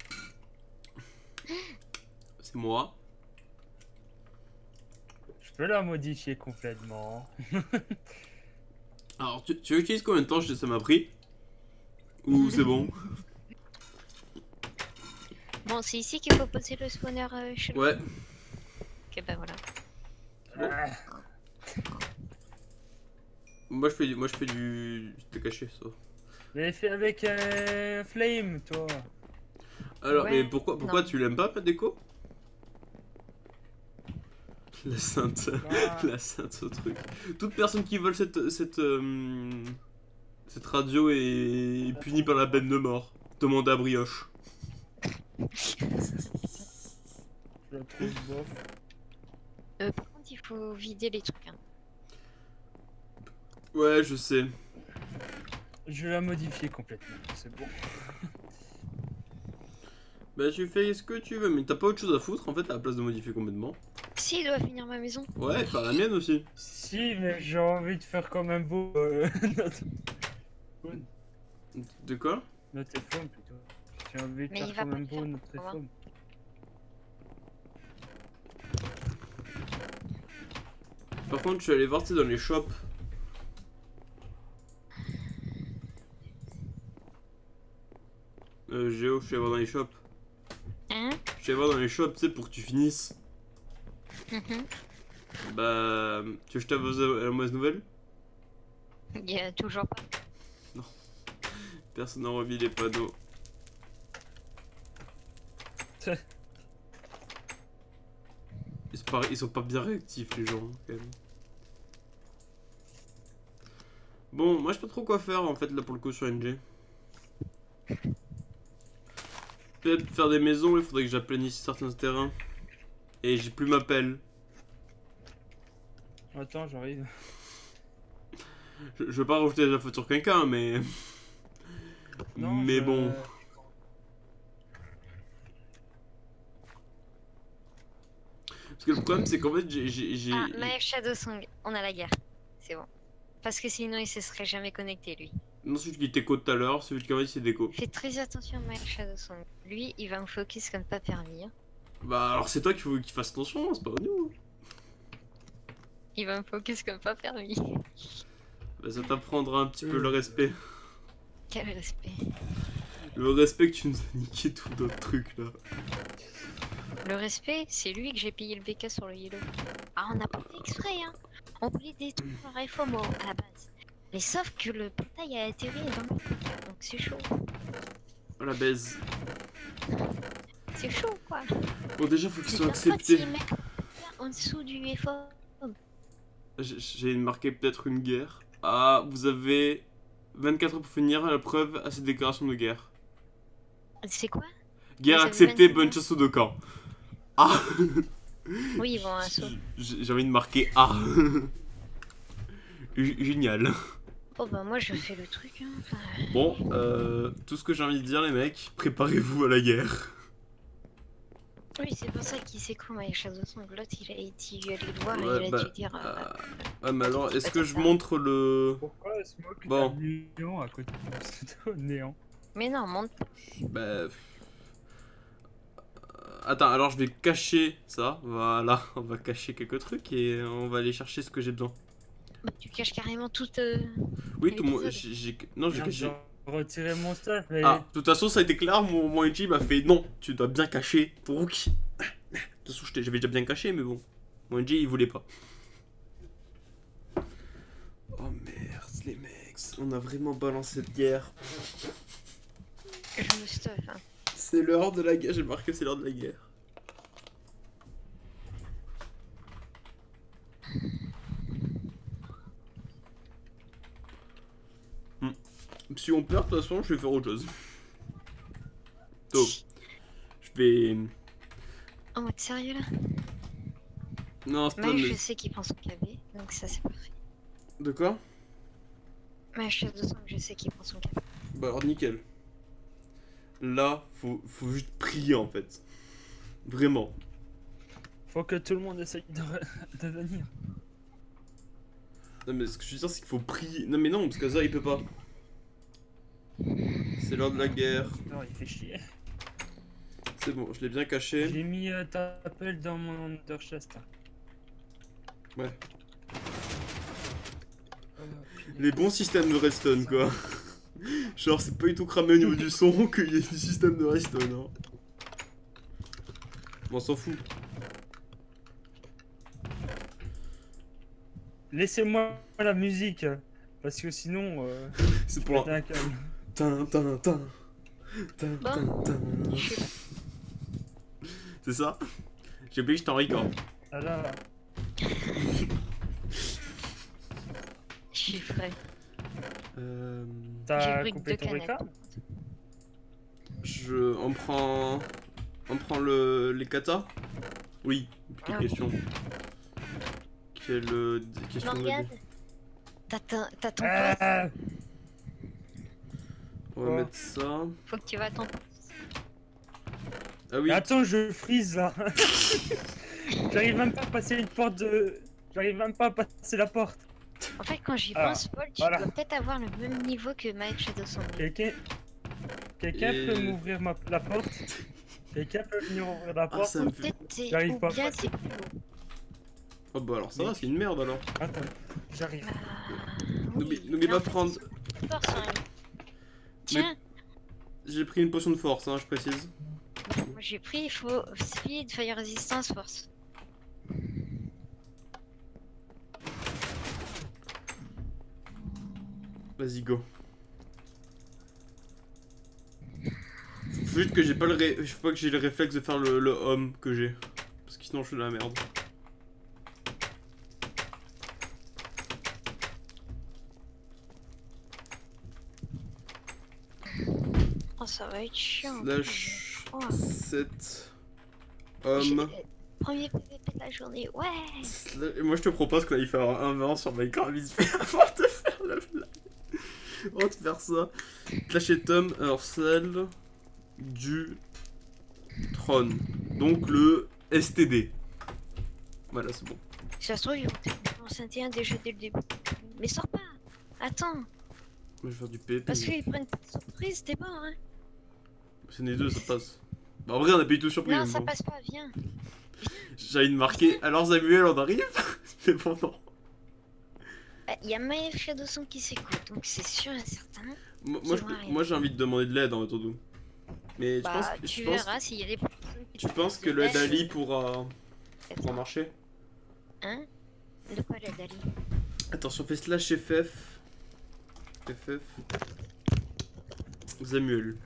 Speaker 1: C'est moi.
Speaker 2: Je peux la modifier complètement.
Speaker 1: Alors, tu, tu utilises combien de temps je- ça m'a pris? Ou c'est bon?
Speaker 3: Bon, c'est ici qu'il faut poser le spawner euh, chez le...
Speaker 1: Ouais.
Speaker 3: Ok, bah voilà.
Speaker 1: Bon.
Speaker 2: Ah,
Speaker 1: Moi je fais du, moi je fais du, du caché ça.
Speaker 2: mais fais avec euh, Flame, toi.
Speaker 1: Alors,
Speaker 3: Ouais,
Speaker 1: mais pourquoi, pourquoi
Speaker 3: non.
Speaker 1: tu l'aimes pas, ma déco? La sainte,
Speaker 2: Ah.
Speaker 1: la sainte ce truc. Toute personne qui vole cette, cette, euh, cette radio est punie par la peine de mort. Demandez à Brioche.
Speaker 2: Je la trouve bof.
Speaker 3: Euh, par contre, il faut vider les trucs. Hein.
Speaker 1: Ouais, je sais.
Speaker 2: Je vais la modifier complètement, c'est bon.
Speaker 1: Bah tu fais ce que tu veux, mais t'as pas autre chose à foutre en fait à la place de modifier complètement.
Speaker 3: Si, il doit finir ma maison.
Speaker 1: Ouais, faire la mienne aussi.
Speaker 2: Si, mais j'ai envie de faire quand même beau euh, notre...
Speaker 1: De quoi?
Speaker 2: notre téléphone plutôt. J'ai envie de
Speaker 3: Mais
Speaker 2: faire
Speaker 3: il va
Speaker 2: quand
Speaker 3: pas
Speaker 2: même
Speaker 3: le
Speaker 2: beau
Speaker 3: faire,
Speaker 2: notre
Speaker 3: au revoir.
Speaker 2: téléphone.
Speaker 1: Par contre, je suis allé voir tu sais, dans les shops. Euh, Géo, je suis allé voir dans les shops.
Speaker 3: Hein?
Speaker 1: Je suis allé voir dans les shops, tu sais, pour que tu finisses.
Speaker 3: Mhm.
Speaker 1: Bah. Tu veux que je t'avance la mauvaise nouvelle?
Speaker 3: Il y a toujours pas.
Speaker 1: Personne n'a remis les panneaux. Ils sont, pas, ils sont pas bien réactifs, les gens, quand même. Bon, moi je sais pas trop quoi faire en fait là pour le coup sur N G. Peut-être faire des maisons, il faudrait que j'aplanisse certains terrains. Et j'ai plus ma pelle.
Speaker 2: Attends, j'arrive.
Speaker 1: Je, je veux pas rajouter la faute sur quelqu'un, mais.
Speaker 2: Non,
Speaker 1: mais
Speaker 2: je-
Speaker 1: bon. Parce que le problème c'est qu'en fait j'ai. j'ai- j'ai-
Speaker 3: Ah, Maef Shadowsong, on a la guerre. C'est bon. Parce que sinon il se serait jamais connecté lui.
Speaker 1: Non, celui qui déco tout à l'heure, celui qui envoie c'est déco.
Speaker 3: Fais très attention Maef Shadowsong. Lui, il va me focus comme pas permis. Hein.
Speaker 1: Bah alors c'est toi qu'il faut qu'il fasse attention, c'est pas nous.
Speaker 3: Il va me focus comme pas permis.
Speaker 1: Bah ça t'apprendra un petit peu le respect.
Speaker 3: Quel respect.
Speaker 1: Le respect que tu nous as niqué tout notre truc là.
Speaker 3: Le respect, c'est lui que j'ai payé le B K sur le Yellow. Ah, on n'a pas fait exprès, hein. On voulait détruire la réforme à la base. Mais sauf que le portail a atterri dans le truc, donc c'est chaud.
Speaker 1: Oh la baise.
Speaker 3: C'est chaud, quoi.
Speaker 1: Bon déjà faut qu'ils
Speaker 3: C'est
Speaker 1: soient
Speaker 3: de leur faute si
Speaker 1: acceptés.
Speaker 3: les mecs en dessous du F O.
Speaker 1: J'ai- J'ai marqué peut-être une guerre. Ah, vous avez vingt-quatre heures pour finir la preuve à cette déclaration de guerre.
Speaker 3: C'est quoi?
Speaker 1: Guerre
Speaker 3: Vous avez
Speaker 1: acceptée,
Speaker 3: vingt-quatre
Speaker 1: bonne
Speaker 3: heures.
Speaker 1: chasse aux deux camps. Ah.
Speaker 3: Oui, bon, un saut.
Speaker 1: J'ai j'ai envie de marquer A. G- Génial.
Speaker 3: Oh, bah, moi, je fais le truc, hein. Enfin,
Speaker 1: Bon, euh, tout ce que j'ai envie de dire les mecs, préparez-vous à la guerre.
Speaker 3: Oui, c'est pour ça qu'il sait quoi, Maef Shadowsong. L'autre, il a été allé le voir et
Speaker 1: Ouais,
Speaker 3: il a
Speaker 1: bah,
Speaker 3: dû dire. euh,
Speaker 1: Euh, ah mais alors, est-ce
Speaker 3: Peut-être
Speaker 1: que je
Speaker 3: ça.
Speaker 1: montre le...
Speaker 2: Pourquoi Smoke
Speaker 1: Bon.
Speaker 2: bon. néant à côté de pseudo néant?
Speaker 3: Mais non, monte pas.
Speaker 1: Bah... euh, Attends, alors je vais cacher ça. Voilà, on va cacher quelques trucs et on va aller chercher ce que j'ai besoin.
Speaker 3: Bah, tu caches carrément toute. euh,
Speaker 1: Oui, tout mon...
Speaker 3: L'épisode.
Speaker 1: j'ai- j'ai- Non, j'ai
Speaker 2: Merde,
Speaker 1: caché...
Speaker 2: j'ai retiré mon stuff, mais...
Speaker 1: Ah, de toute façon, ça a été clair, mon, mon N G m'a fait non, tu dois bien cacher ton rookie. De toute façon, je t'ai- j'avais déjà bien caché, mais bon. Mon N G, il voulait pas. Oh merde, les mecs, on a vraiment balancé cette guerre.
Speaker 3: Je me stuff, hein.
Speaker 1: C'est l'heure de la guerre, j'ai marqué c'est l'heure de la guerre. Hmm. Si on perd, de toute façon, je vais faire autre chose. Donc, je vais...
Speaker 3: En mode sérieux là?
Speaker 1: Non, c'est pas...
Speaker 3: Maef,
Speaker 1: mais-
Speaker 3: je sais qu'il prend son K B, donc ça c'est parfait.
Speaker 1: De quoi?
Speaker 3: Maef Shadowsong, je sais qu'il prend son K B.
Speaker 1: Bah alors nickel. Là, faut, faut juste prier en fait. Vraiment.
Speaker 2: Faut que tout le monde essaye de, re- de venir.
Speaker 1: Non mais ce que je veux dire c'est qu'il faut prier. Non mais non, parce que ça il peut pas. C'est l'heure de la guerre.
Speaker 2: Non, il fait chier.
Speaker 1: C'est bon, je l'ai bien caché.
Speaker 2: J'ai mis euh, ta appel dans mon Underchest.
Speaker 1: Ouais.
Speaker 2: Oh, punaise.
Speaker 1: Les bons systèmes de redstone quoi. Genre c'est pas du tout cramé au niveau du son qu'il y ait du système de redstone. Hein. On s'en fout.
Speaker 2: Laissez-moi la musique, parce que sinon, euh,
Speaker 1: C'est
Speaker 2: je
Speaker 1: pour
Speaker 2: pète
Speaker 1: un...
Speaker 2: un câble.
Speaker 1: Tin, tin, tin. Tin, tin, tin.
Speaker 3: Je suis là.
Speaker 1: C'est ça? J'ai oublié que j'étais en record.
Speaker 2: Ah là,
Speaker 3: Je suis prêt.
Speaker 1: Euh...
Speaker 3: J'ai
Speaker 2: t'as
Speaker 3: pris que
Speaker 2: coupé
Speaker 3: deux
Speaker 2: ton
Speaker 3: canettes.
Speaker 2: record?
Speaker 1: Je... On prend... On prend le... les katas? Oui, quelle
Speaker 3: Ah.
Speaker 1: question. Quelle euh, question de-
Speaker 3: Morgane, T'as ton t'as ton poste.
Speaker 2: Ah,
Speaker 1: On va
Speaker 2: Quoi
Speaker 1: mettre ça.
Speaker 3: Faut que tu vas à ton poste.
Speaker 1: Ah oui.
Speaker 2: Attends, je freeze là. J'arrive même pas à passer une porte de. J'arrive même pas à passer la porte.
Speaker 3: En fait, quand j'y
Speaker 2: Ah,
Speaker 3: pense, Paul, tu
Speaker 2: voilà.
Speaker 3: dois peut-être avoir le même niveau que Mike Shadow Song.
Speaker 2: Quelqu'un. Quelqu'un
Speaker 1: Et-
Speaker 2: peut m'ouvrir ma... la porte? Quelqu'un peut venir ouvrir la
Speaker 1: Ah,
Speaker 2: porte?
Speaker 1: ça me fait.
Speaker 3: Peut-être t'es
Speaker 2: J'arrive
Speaker 3: ou
Speaker 2: pas à
Speaker 3: bien
Speaker 2: passer.
Speaker 3: t'es plus haut.
Speaker 1: Oh bah alors ça va, c'est une merde alors.
Speaker 2: Attends, j'arrive.
Speaker 3: Ah,
Speaker 1: N'oublie
Speaker 3: oui,
Speaker 1: n'oublie
Speaker 3: mais
Speaker 1: pas
Speaker 3: en
Speaker 1: de
Speaker 3: fait,
Speaker 1: prendre.
Speaker 3: ils sont forts, hein. Tiens,
Speaker 1: J'ai pris une potion de force, hein, je précise.
Speaker 3: moi j'ai pris, il faut speed, fire resistance, force.
Speaker 1: Vas-y, go. Faut juste que j'ai pas le ré... Faut pas que j'ai le réflexe de faire le, le homme que j'ai. Parce que sinon je suis dans la merde.
Speaker 3: Oh, ça va être chiant.
Speaker 1: Slash
Speaker 3: Oh.
Speaker 1: sept
Speaker 3: J'ai-
Speaker 1: homme.
Speaker 3: Premier P V P de la journée, ouais.
Speaker 1: Sla- Moi je te propose qu'on aille faire un vingt sur Minecraft vite fait avant de faire la blague. On va te faire ça. Slash et Tom, alors celle du trône. Donc le S T D. Voilà, c'est bon.
Speaker 3: Ça se trouve, ils vont te lancer un déjà dès le début. Mais sors pas. Attends,
Speaker 1: Moi je vais faire du P V P.
Speaker 3: parce qu'ils prennent pas de surprise, t'es mort, hein.
Speaker 1: C'est les deux, ça passe. Bah, en vrai, on a pas eu tout surpris.
Speaker 3: Non,
Speaker 1: mais
Speaker 3: ça
Speaker 1: bon.
Speaker 3: passe pas, viens.
Speaker 1: J'ai envie de marquer. Alors Samuel, on arrive. Mais bon, non.
Speaker 3: Il y a Maël Shadow Song qui s'écoute, donc c'est sûr et certain.
Speaker 1: Moi, moi, je
Speaker 3: Qui
Speaker 1: peux-
Speaker 3: vont arriver.
Speaker 1: moi, j'ai envie de demander de l'aide en attendant. Mais
Speaker 3: Bah,
Speaker 1: je pense,
Speaker 3: tu
Speaker 1: je pense,
Speaker 3: verras s'il y a des personnes qui
Speaker 1: tu
Speaker 3: te
Speaker 1: penses
Speaker 3: posent
Speaker 1: que
Speaker 3: de
Speaker 1: le
Speaker 3: l'aide,
Speaker 1: Dali pourra,
Speaker 3: euh,
Speaker 1: pourra marcher?
Speaker 3: Hein? De quoi le Dali?
Speaker 1: Attention, fais slash F F. F F. Samuel.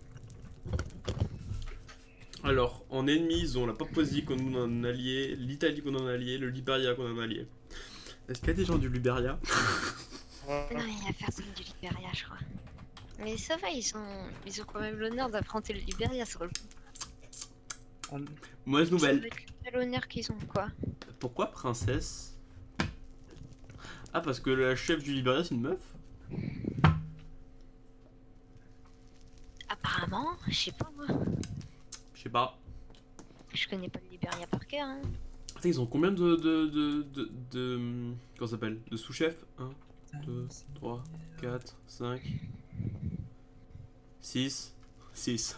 Speaker 1: Alors, en ennemi, ils ont la Papouasie qu'on a en allié, l'Italie qu'on a en allié, le Liberia qu'on a en allié. Est-ce qu'il y a des gens du Liberia?
Speaker 3: Non, il y a personne du Liberia, je crois. Mais ça va, ils ont, ils ont quand même l'honneur d'affronter le Liberia sur le coup.
Speaker 1: Mauvaise
Speaker 3: Ça
Speaker 1: nouvelle.
Speaker 3: doit être quel honneur qu'ils ont, quoi.
Speaker 1: Pourquoi princesse? Ah, parce que la chef du Liberia, c'est une meuf?
Speaker 3: Apparemment, je sais pas moi.
Speaker 1: Je sais pas.
Speaker 3: Je connais pas le Liberia par cœur, hein.
Speaker 1: Attends, ils ont combien de. de. de. de. de comment ça s'appelle? De sous-chefs? un, deux, trois, quatre, cinq, six. six.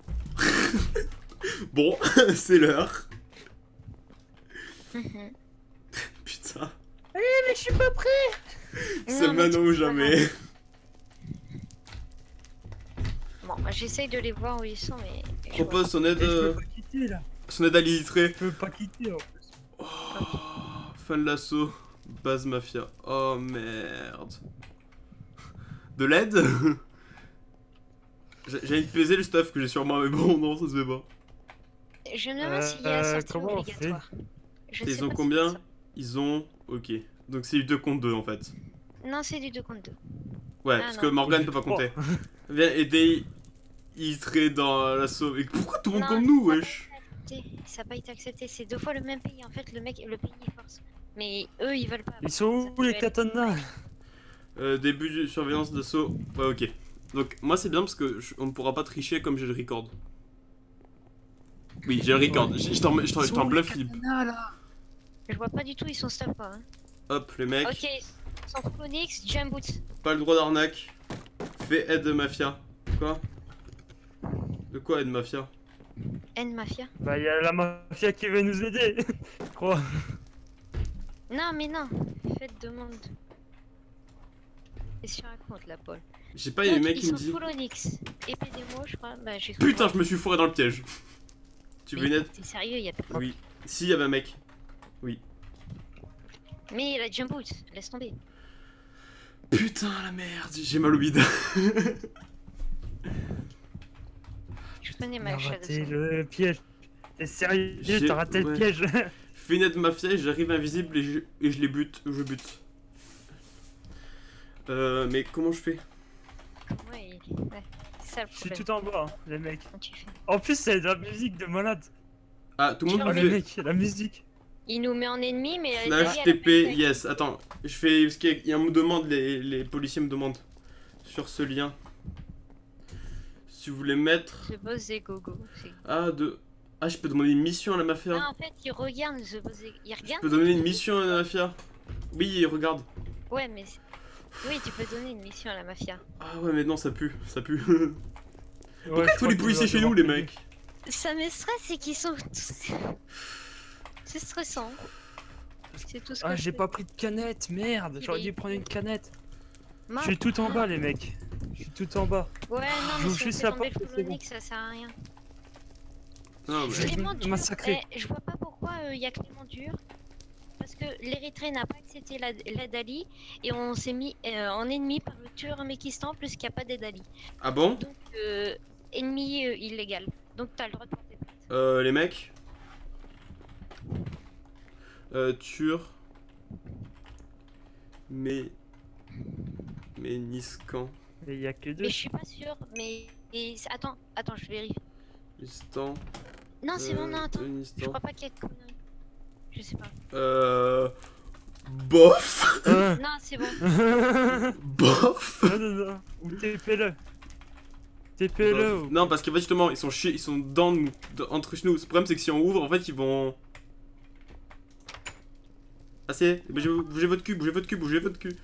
Speaker 1: Bon, c'est l'heure.
Speaker 3: Mhm.
Speaker 1: Putain.
Speaker 2: Mais je suis pas prêt!
Speaker 1: C'est
Speaker 3: Non, mais
Speaker 1: maintenant ou
Speaker 3: c'est pas
Speaker 1: jamais.
Speaker 3: grave. Bon, bah, j'essaye de les voir où ils sont, mais. je vois
Speaker 1: Propose son aide.
Speaker 2: Et je
Speaker 1: euh,
Speaker 2: peux pas quitter là.
Speaker 1: son aide à l'illustré.
Speaker 2: Je peux pas quitter en plus.
Speaker 1: Oh, fin de l'assaut. Base mafia. Oh merde. De l'aide? J'ai j'ai envie de peser le stuff que j'ai sur moi, mais bon, non, ça se fait pas.
Speaker 3: pas. Je me demande s'il y a
Speaker 2: Euh,
Speaker 3: un sortie
Speaker 2: comment on
Speaker 3: obligatoire. Je
Speaker 1: Et
Speaker 3: sais
Speaker 1: ils ont
Speaker 3: pas
Speaker 1: combien?
Speaker 3: si
Speaker 1: Ils ont. Ok. Donc c'est du deux contre deux en fait.
Speaker 3: c'est- Non, c'est du deux contre deux.
Speaker 1: Ouais,
Speaker 3: Ah,
Speaker 1: parce
Speaker 3: non.
Speaker 1: que Morgan
Speaker 2: Du
Speaker 1: peut pas
Speaker 2: trois.
Speaker 1: compter. Viens aider Illustré dans l'assaut. Mais pourquoi tout le monde
Speaker 3: Non,
Speaker 1: comme nous,
Speaker 3: ça a
Speaker 1: wesh?
Speaker 3: pas été accepté. Ça n'a pas été accepté. C'est deux fois le même pays. En fait, le mec, le pays il force. Mais eux, ils veulent pas.
Speaker 2: Ils sont où les katanas?
Speaker 1: Euh, début de surveillance d'assaut. Ouais, ok. Donc moi c'est bien parce que je- on ne pourra pas tricher comme j'ai le record. Oui, j'ai le record. Je je t'en je t'en- je t'en bluff, Philippe.
Speaker 3: Je vois pas du tout. Ils sont stop quoi. Hein.
Speaker 1: Hop, les mecs.
Speaker 3: Ok. Ils sont full Onyx, jump boots.
Speaker 1: Pas le droit d'arnaque. Fais aide mafia. Quoi? De quoi aide mafia?
Speaker 3: N Mafia.
Speaker 2: Bah y'a la mafia qui veut nous aider. Je crois.
Speaker 3: Non, mais non. Faites demande. Qu'est-ce que tu racontes là, Paul?
Speaker 1: J'ai pas, il y a des
Speaker 3: Donc,
Speaker 1: mecs
Speaker 3: ils
Speaker 1: qui me
Speaker 3: sont
Speaker 1: disent.
Speaker 3: full Onyx. Épée des mots, je crois. Bah, j'ai
Speaker 1: Putain, je me suis fourré dans le piège. Tu veux une aide?
Speaker 3: T'es sérieux, il y a pas.
Speaker 1: Oui. Si, il y avait un mec.
Speaker 3: Mais la jump boots, laisse tomber.
Speaker 1: Putain, la merde, j'ai mal au bide.
Speaker 3: Je connais
Speaker 2: T'as
Speaker 3: ma
Speaker 2: raté
Speaker 3: Shadow Song.
Speaker 2: le piège. T'es sérieux?
Speaker 1: J'ai-
Speaker 2: T'as raté
Speaker 1: ouais.
Speaker 2: le piège.
Speaker 1: Fais une aide mafia et j'arrive invisible et je, et je les bute. Je bute. Euh, mais comment je fais?
Speaker 3: Ouais, il- ouais. C'est ça le
Speaker 2: Je suis
Speaker 3: problème.
Speaker 2: tout en bas, hein, les mecs.
Speaker 3: Comment tu fais?
Speaker 2: En plus, c'est de la musique de malade.
Speaker 1: Ah, tout le monde
Speaker 2: Oh,
Speaker 1: me
Speaker 2: les
Speaker 1: fait.
Speaker 2: mecs, la musique.
Speaker 3: Il nous met en ennemi, mais la
Speaker 1: Slash
Speaker 3: Dali, elle a
Speaker 1: T
Speaker 3: pas
Speaker 1: P,
Speaker 3: de
Speaker 1: yes. Attends, je fais. Parce qu'il y a un me demande, les, les policiers me demandent. Sur ce lien. Si vous voulez mettre.
Speaker 3: The Boss des Gogo. c'est-
Speaker 1: Ah, de. Ah, je peux demander une mission à la
Speaker 3: Non,
Speaker 1: mafia.
Speaker 3: en fait, il regarde The Boss des... Il
Speaker 1: Je
Speaker 3: regarde
Speaker 1: peux donner une mission à la mafia. Oui, regarde.
Speaker 3: Ouais, mais... c'est- Oui, tu peux donner une mission à la mafia.
Speaker 1: Ah ouais, mais non, ça pue. Ça pue.
Speaker 2: Ouais,
Speaker 1: Tous les policiers chez nous, les mecs.
Speaker 3: Ça me stresse, c'est qu'ils sont tous... C'est stressant. C'est tout ce que
Speaker 2: Ah,
Speaker 3: je
Speaker 2: j'ai
Speaker 3: fais.
Speaker 2: pas pris de canette, merde.
Speaker 3: Il
Speaker 2: J'aurais
Speaker 3: est-
Speaker 2: dû prendre une canette.
Speaker 3: Mince.
Speaker 2: Je suis tout en bas, les mecs. Je suis tout en bas.
Speaker 3: Ouais, non, mais
Speaker 2: J'ouvre
Speaker 3: si on
Speaker 2: juste
Speaker 3: fait
Speaker 2: la
Speaker 3: tomber
Speaker 2: porte
Speaker 3: le
Speaker 2: et c'est bon.
Speaker 3: Polonique, ça sert à rien.
Speaker 1: Non, mais.
Speaker 2: Je vais
Speaker 3: Clément
Speaker 2: me
Speaker 3: Dur,
Speaker 2: massacrer.
Speaker 3: eh, je vois pas pourquoi il y a Clément Dur. Parce que l'Érythrée n'a pas accepté la, la Dali et on s'est mis euh, en ennemi par le Turkménistan plus qu'il n'y a pas des Dali.
Speaker 1: Ah bon?
Speaker 3: Donc, euh, ennemi euh, illégal. Donc, t'as le droit de porter plainte.
Speaker 1: Euh, les mecs. Euh, Tur. Mais. Mais Niscan.
Speaker 2: Mais il y a que deux.
Speaker 3: Mais je suis pas sûre. Mais et... attends, attends, je vérifie.
Speaker 1: Nistan.
Speaker 3: Non, c'est bon, non, attends. Je
Speaker 1: Nistan.
Speaker 3: crois pas qu'il y ait de conneries. Je sais pas.
Speaker 1: Euh. Bof.
Speaker 2: Euh.
Speaker 3: Non, c'est bon.
Speaker 1: Bof.
Speaker 2: Non, non, non. Ou T P-le. T P-le. ou-
Speaker 1: Non, parce qu'en fait, justement, ils sont chiés, ils sont dans nous, dans- entre nous. Le problème, c'est que si on ouvre, en fait, ils vont. Assez, bougez, bougez votre cul, bougez votre cul, bougez votre cul.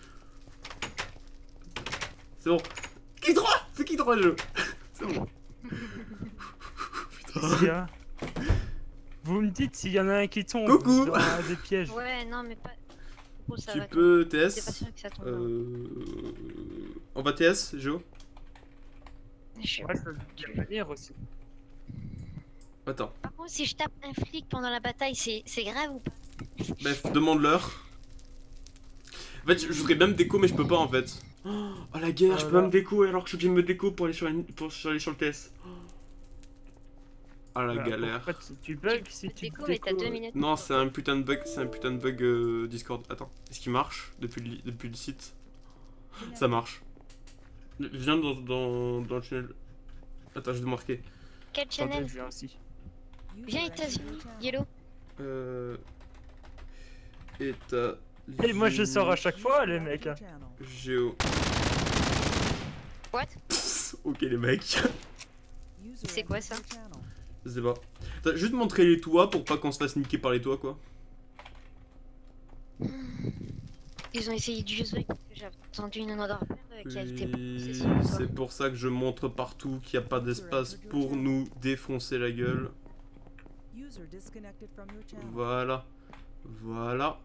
Speaker 1: C'est bon. Qui droit? C'est qui droit le jeu? C'est bon.
Speaker 2: Qu'est-ce qu'il y a Vous me dites s'il y en a un qui tombe.
Speaker 1: Coucou.
Speaker 2: Dans des pièges.
Speaker 3: Ouais, non, mais pas. Oh, ça
Speaker 1: Tu
Speaker 3: va
Speaker 1: peux
Speaker 3: tomber. C'est pas
Speaker 1: T S.
Speaker 3: sûr que ça tombe.
Speaker 1: Euh. On va T S, Jo.
Speaker 3: Je sais pas.
Speaker 2: Ouais, ça peut venir aussi.
Speaker 1: Attends.
Speaker 3: Par contre, si je tape un flic pendant la bataille, c'est c'est grave ou pas?
Speaker 1: Bref, demande-leur. En fait, je je voudrais bien me déco, mais je peux pas en fait. Oh, la guerre, je peux pas me déco alors que je suis obligé de me déco pour aller sur, une- pour sur- aller sur le T S. Ah la
Speaker 2: Voilà,
Speaker 1: galère.
Speaker 2: pourquoi tu- Tu bugs si tu
Speaker 3: déco,
Speaker 2: te
Speaker 3: mais t'as
Speaker 2: déco,
Speaker 3: deux
Speaker 2: euh,
Speaker 3: minutes.
Speaker 1: Non, c'est un putain de bug, c'est un putain de bug euh, Discord. Attends, est-ce qu'il marche depuis le, li- depuis le site? Ça marche. Viens dans, dans, dans le channel. Attends, je vais te marquer.
Speaker 3: Quel
Speaker 2: Attendez,
Speaker 3: channel?
Speaker 2: je viens aussi.
Speaker 3: Viens États-Unis, Yellow.
Speaker 1: Euh. États.
Speaker 2: Et moi je sors à chaque fois, les mecs. hein.
Speaker 1: Géo.
Speaker 3: What?
Speaker 1: Ok, les mecs.
Speaker 3: C'est quoi ça?
Speaker 1: Je sais pas. Attends, je vais te montrer les toits pour pas qu'on se fasse niquer par les toits, quoi.
Speaker 3: Ils ont essayé de jouer parce que j'ai entendu une odeur verte qui a été poussée
Speaker 1: Oui,
Speaker 3: sur le sol.
Speaker 1: c'est pour ça que je montre partout qu'il n'y a pas d'espace pour nous défoncer la gueule. Voilà. Voilà.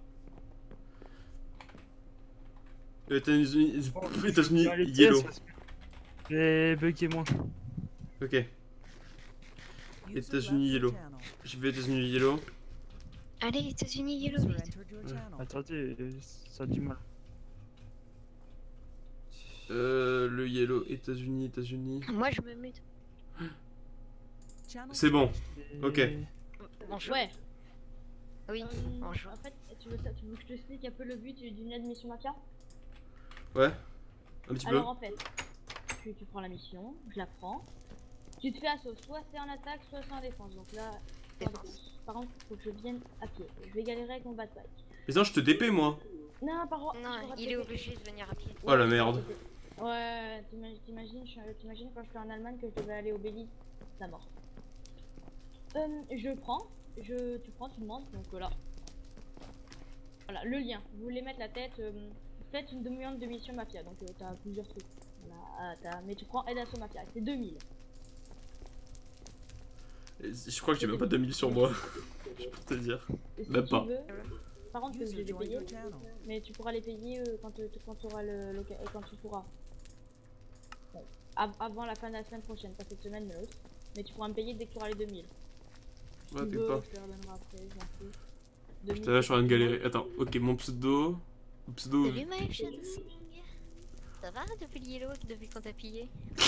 Speaker 1: États-Unis, États-Unis,
Speaker 2: Dans les
Speaker 1: yellow.
Speaker 2: pièces, parce que J'ai bugué moi.
Speaker 1: Ok. États-Unis, yellow. Je vais États-Unis, yellow.
Speaker 3: Allez, États-Unis, Yellow, vite.
Speaker 2: Attendez, euh, ça a du mal.
Speaker 1: Euh, le yellow, États-Unis, États-Unis.
Speaker 3: Moi, je me mute.
Speaker 1: C'est bon.
Speaker 2: Et-
Speaker 1: Ok.
Speaker 3: Bonjour.
Speaker 5: Ouais.
Speaker 3: Oui,
Speaker 5: Euh,
Speaker 3: bonjour.
Speaker 5: En fait, tu veux, ça, tu veux que je t'explique un peu le but d'une admission mafia?
Speaker 1: Ouais. Un petit peu.
Speaker 5: Alors en fait, tu, tu prends la mission, je la prends. Tu te fais assaut, soit c'est en attaque, soit c'est en défense. Donc là, c'est en défense. Par contre, faut que je vienne à pied. Je vais galérer avec mon bad bike.
Speaker 1: Mais non, je te D P, moi.
Speaker 5: Non, par contre.
Speaker 3: Non, il est obligé de venir à pied.
Speaker 1: Oh la merde.
Speaker 5: Ouais, t'imagines, t'imagines, je suis- t'imagines quand j'étais en Allemagne que je devais aller au Belize, la mort. Euh, je prends, je, tu prends, tu demandes, donc voilà. Voilà, le lien. Vous voulez mettre la tête, euh, faites une demande de mission mafia, donc euh, t'as plusieurs trucs. Voilà, ah, t'as- mais tu prends aide assaut mafia, c'est deux mille.
Speaker 1: Je crois que j'ai même pas deux mille sur moi. Je peux te dire.
Speaker 5: Et si
Speaker 1: Même
Speaker 5: tu
Speaker 1: pas.
Speaker 5: veux, par contre, je vais les payer, mais tu pourras les payer euh, quand, tu- quand tu auras le, le- euh, quand tu pourras. Bon, av- avant la fin de la semaine prochaine, pas cette semaine, mais l'autre. Mais tu pourras me payer dès que tu auras les deux mille. Si
Speaker 1: Ouais,
Speaker 5: tu
Speaker 1: t'es
Speaker 5: veux,
Speaker 1: pas.
Speaker 5: je te redonnerai après, je m'en fous. deux mille,
Speaker 1: Putain, là, je suis en train de galérer. Attends, ok, mon pseudo. Mon pseudo.
Speaker 3: Salut, my Shadow Sing. Ça va depuis le Yellow, depuis quand t'as pillé?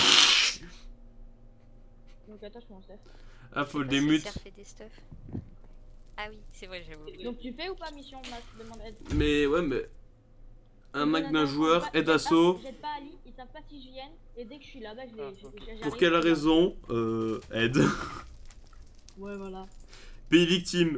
Speaker 5: Donc attends, je commence à faire.
Speaker 1: Ah, faut le
Speaker 3: Parce que
Speaker 1: démute.
Speaker 3: Serre fait des stuff. Ah oui, c'est vrai, j'avoue.
Speaker 5: Donc tu fais ou pas mission masse demande aide?
Speaker 1: Mais ouais, mais. Un
Speaker 5: Non,
Speaker 1: Mac
Speaker 5: non,
Speaker 1: d'un
Speaker 5: non,
Speaker 1: joueur,
Speaker 5: pas-
Speaker 1: aide
Speaker 5: j'aide
Speaker 1: assaut.
Speaker 5: pas- J'aide pas Ali, ils savent pas si je vienne, et dès que je suis là, bah je les.
Speaker 2: Ah,
Speaker 5: je-
Speaker 2: ok.
Speaker 5: j'arrive,
Speaker 1: Pour quelle
Speaker 5: je-
Speaker 1: raison euh, Aide.
Speaker 5: Ouais, voilà.
Speaker 1: Pays victime.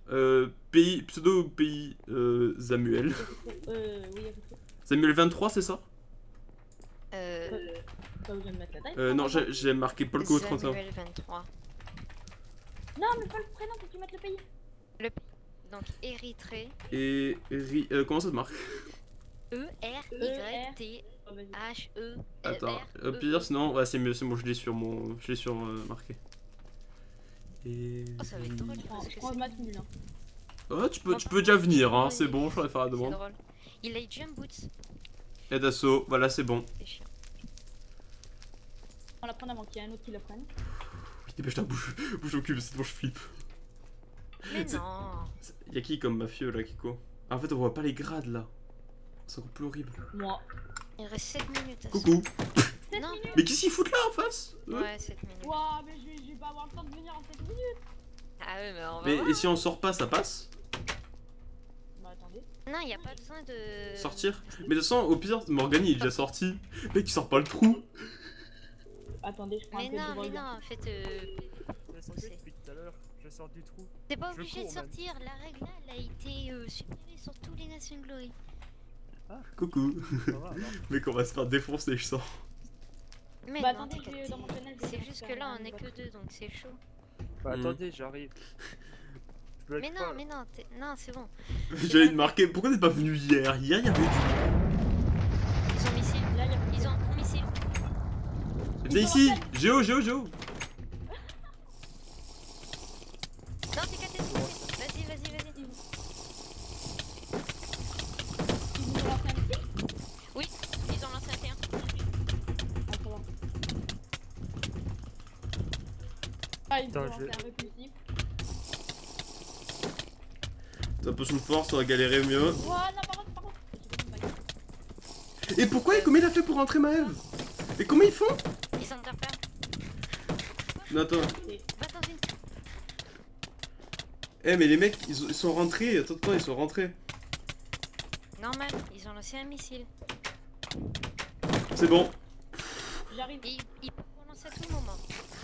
Speaker 1: Euh, pays, pseudo ou pays euh, Samuel.
Speaker 5: Euh, oui, à peu près.
Speaker 1: Samuel vingt-trois, c'est ça?
Speaker 3: Euh.
Speaker 5: Pas besoin de mettre la taille.
Speaker 1: euh, Non, j'ai j'ai marqué Polko trente et un.
Speaker 3: Samuel vingt-trois.
Speaker 5: Non, mais pas le prénom, faut que tu mettes le pays.
Speaker 3: Le pays. Donc Érythrée.
Speaker 1: Et. Ri- euh, comment ça se marque?
Speaker 3: E R Y T
Speaker 5: Oh, vas-y.
Speaker 3: H E.
Speaker 1: Attends, au pire, sinon, ouais, c'est mieux, c'est bon, je l'ai sur mon. Je l'ai sur euh, marqué. Et.
Speaker 3: Oh, ça va être drôle.
Speaker 5: Je prends,
Speaker 3: parce
Speaker 5: je
Speaker 3: que
Speaker 5: prends
Speaker 3: c'est-
Speaker 5: le match nul. Hein.
Speaker 1: Oh, tu peux, tu peux déjà venir, hein, c'est bon, je pourrais faire la
Speaker 3: C'est
Speaker 1: demande.
Speaker 3: drôle. Il a eu jump boots.
Speaker 1: Et d'assaut, voilà, c'est bon.
Speaker 3: C'est chiant.
Speaker 5: On la prend avant qu'il y ait un autre qui la prenne.
Speaker 1: Dépêche ta bouche, bouche au cul, c'est bon, je flippe.
Speaker 3: Mais
Speaker 1: C'est-
Speaker 3: non.
Speaker 1: Y'a qui comme mafieux là, Kiko? Ah, en fait, on voit pas les grades là. C'est encore plus horrible.
Speaker 5: Moi.
Speaker 3: Il reste sept minutes à
Speaker 1: Coucou!
Speaker 5: sept
Speaker 3: Non.
Speaker 5: minutes.
Speaker 1: Mais qu'est-ce qu'ils foutent là en face? Eux
Speaker 3: Ouais, sept minutes.
Speaker 5: Ouah, mais je vais, je vais pas avoir le temps de venir en sept minutes.
Speaker 3: Ah ouais, mais on va
Speaker 1: Mais
Speaker 3: voir.
Speaker 1: et si on sort pas, ça passe?
Speaker 5: Bah attendez.
Speaker 3: Non, il a pas besoin de...
Speaker 1: Sortir? Mais de toute façon, au pire, Morgane il est déjà sorti. Mec, tu sors pas le trou.
Speaker 5: Attendez, je prends
Speaker 3: Mais
Speaker 5: un peu
Speaker 3: non,
Speaker 5: de
Speaker 3: mais
Speaker 5: revers.
Speaker 3: non, en fait... Euh...
Speaker 6: Je sortais depuis tout à l'heure, je sors du trou.
Speaker 3: T'es pas
Speaker 6: Je
Speaker 3: obligé de
Speaker 6: cours, même.
Speaker 3: sortir, la règle là, elle a été euh, supprimée sur tous les Nation Glory.
Speaker 1: Coucou.
Speaker 6: Ça va, alors.
Speaker 1: Mec, on va se faire défoncer, je sens.
Speaker 3: Mais
Speaker 5: Bah
Speaker 3: non,
Speaker 5: attendez, je vais
Speaker 3: t'inquiète.
Speaker 5: dans mon channel. je vais
Speaker 3: C'est
Speaker 5: faire
Speaker 3: juste
Speaker 5: faire
Speaker 3: que là,
Speaker 5: un
Speaker 3: on est que
Speaker 5: vote.
Speaker 3: deux, donc c'est chaud.
Speaker 6: Bah
Speaker 1: Hmm.
Speaker 6: attendez, j'arrive. Je bloque
Speaker 3: Mais
Speaker 6: pas,
Speaker 3: non,
Speaker 6: là.
Speaker 3: mais non, t'es- non, c'est bon.
Speaker 1: J'allais te marquer, pourquoi t'es pas venu hier? Hier, il y avait du.
Speaker 3: Ils ont missile.
Speaker 5: Là, il y a
Speaker 3: Ils ont un missile.
Speaker 1: Viens ici! Géo, Géo, Géo!
Speaker 3: Non, t'es qu'à tes Vas-y, vas-y, vas-y.
Speaker 5: Ils vous ont lancé un petit.
Speaker 3: Ils ont lancé un T un.
Speaker 5: Ah, ça va. Ah, ils vous ont
Speaker 6: Attends,
Speaker 5: lancé
Speaker 6: je-
Speaker 5: un répulsif.
Speaker 1: Ta potion de force, on va galérer mieux.
Speaker 5: Ouah, non, par contre, par contre.
Speaker 1: Et pourquoi, comment il a fait pour rentrer Maëv? Et comment ils font?
Speaker 3: Ils s'interpellent.
Speaker 1: Non, attends.
Speaker 3: Va dans une.
Speaker 1: Eh, mais les mecs, ils, ils sont rentrés. Attends, attends, ils sont rentrés.
Speaker 3: Normal, ils ont lancé un missile.
Speaker 1: C'est bon.
Speaker 5: J'arrive.
Speaker 3: Et ils, ils peuvent relancer à tout moment.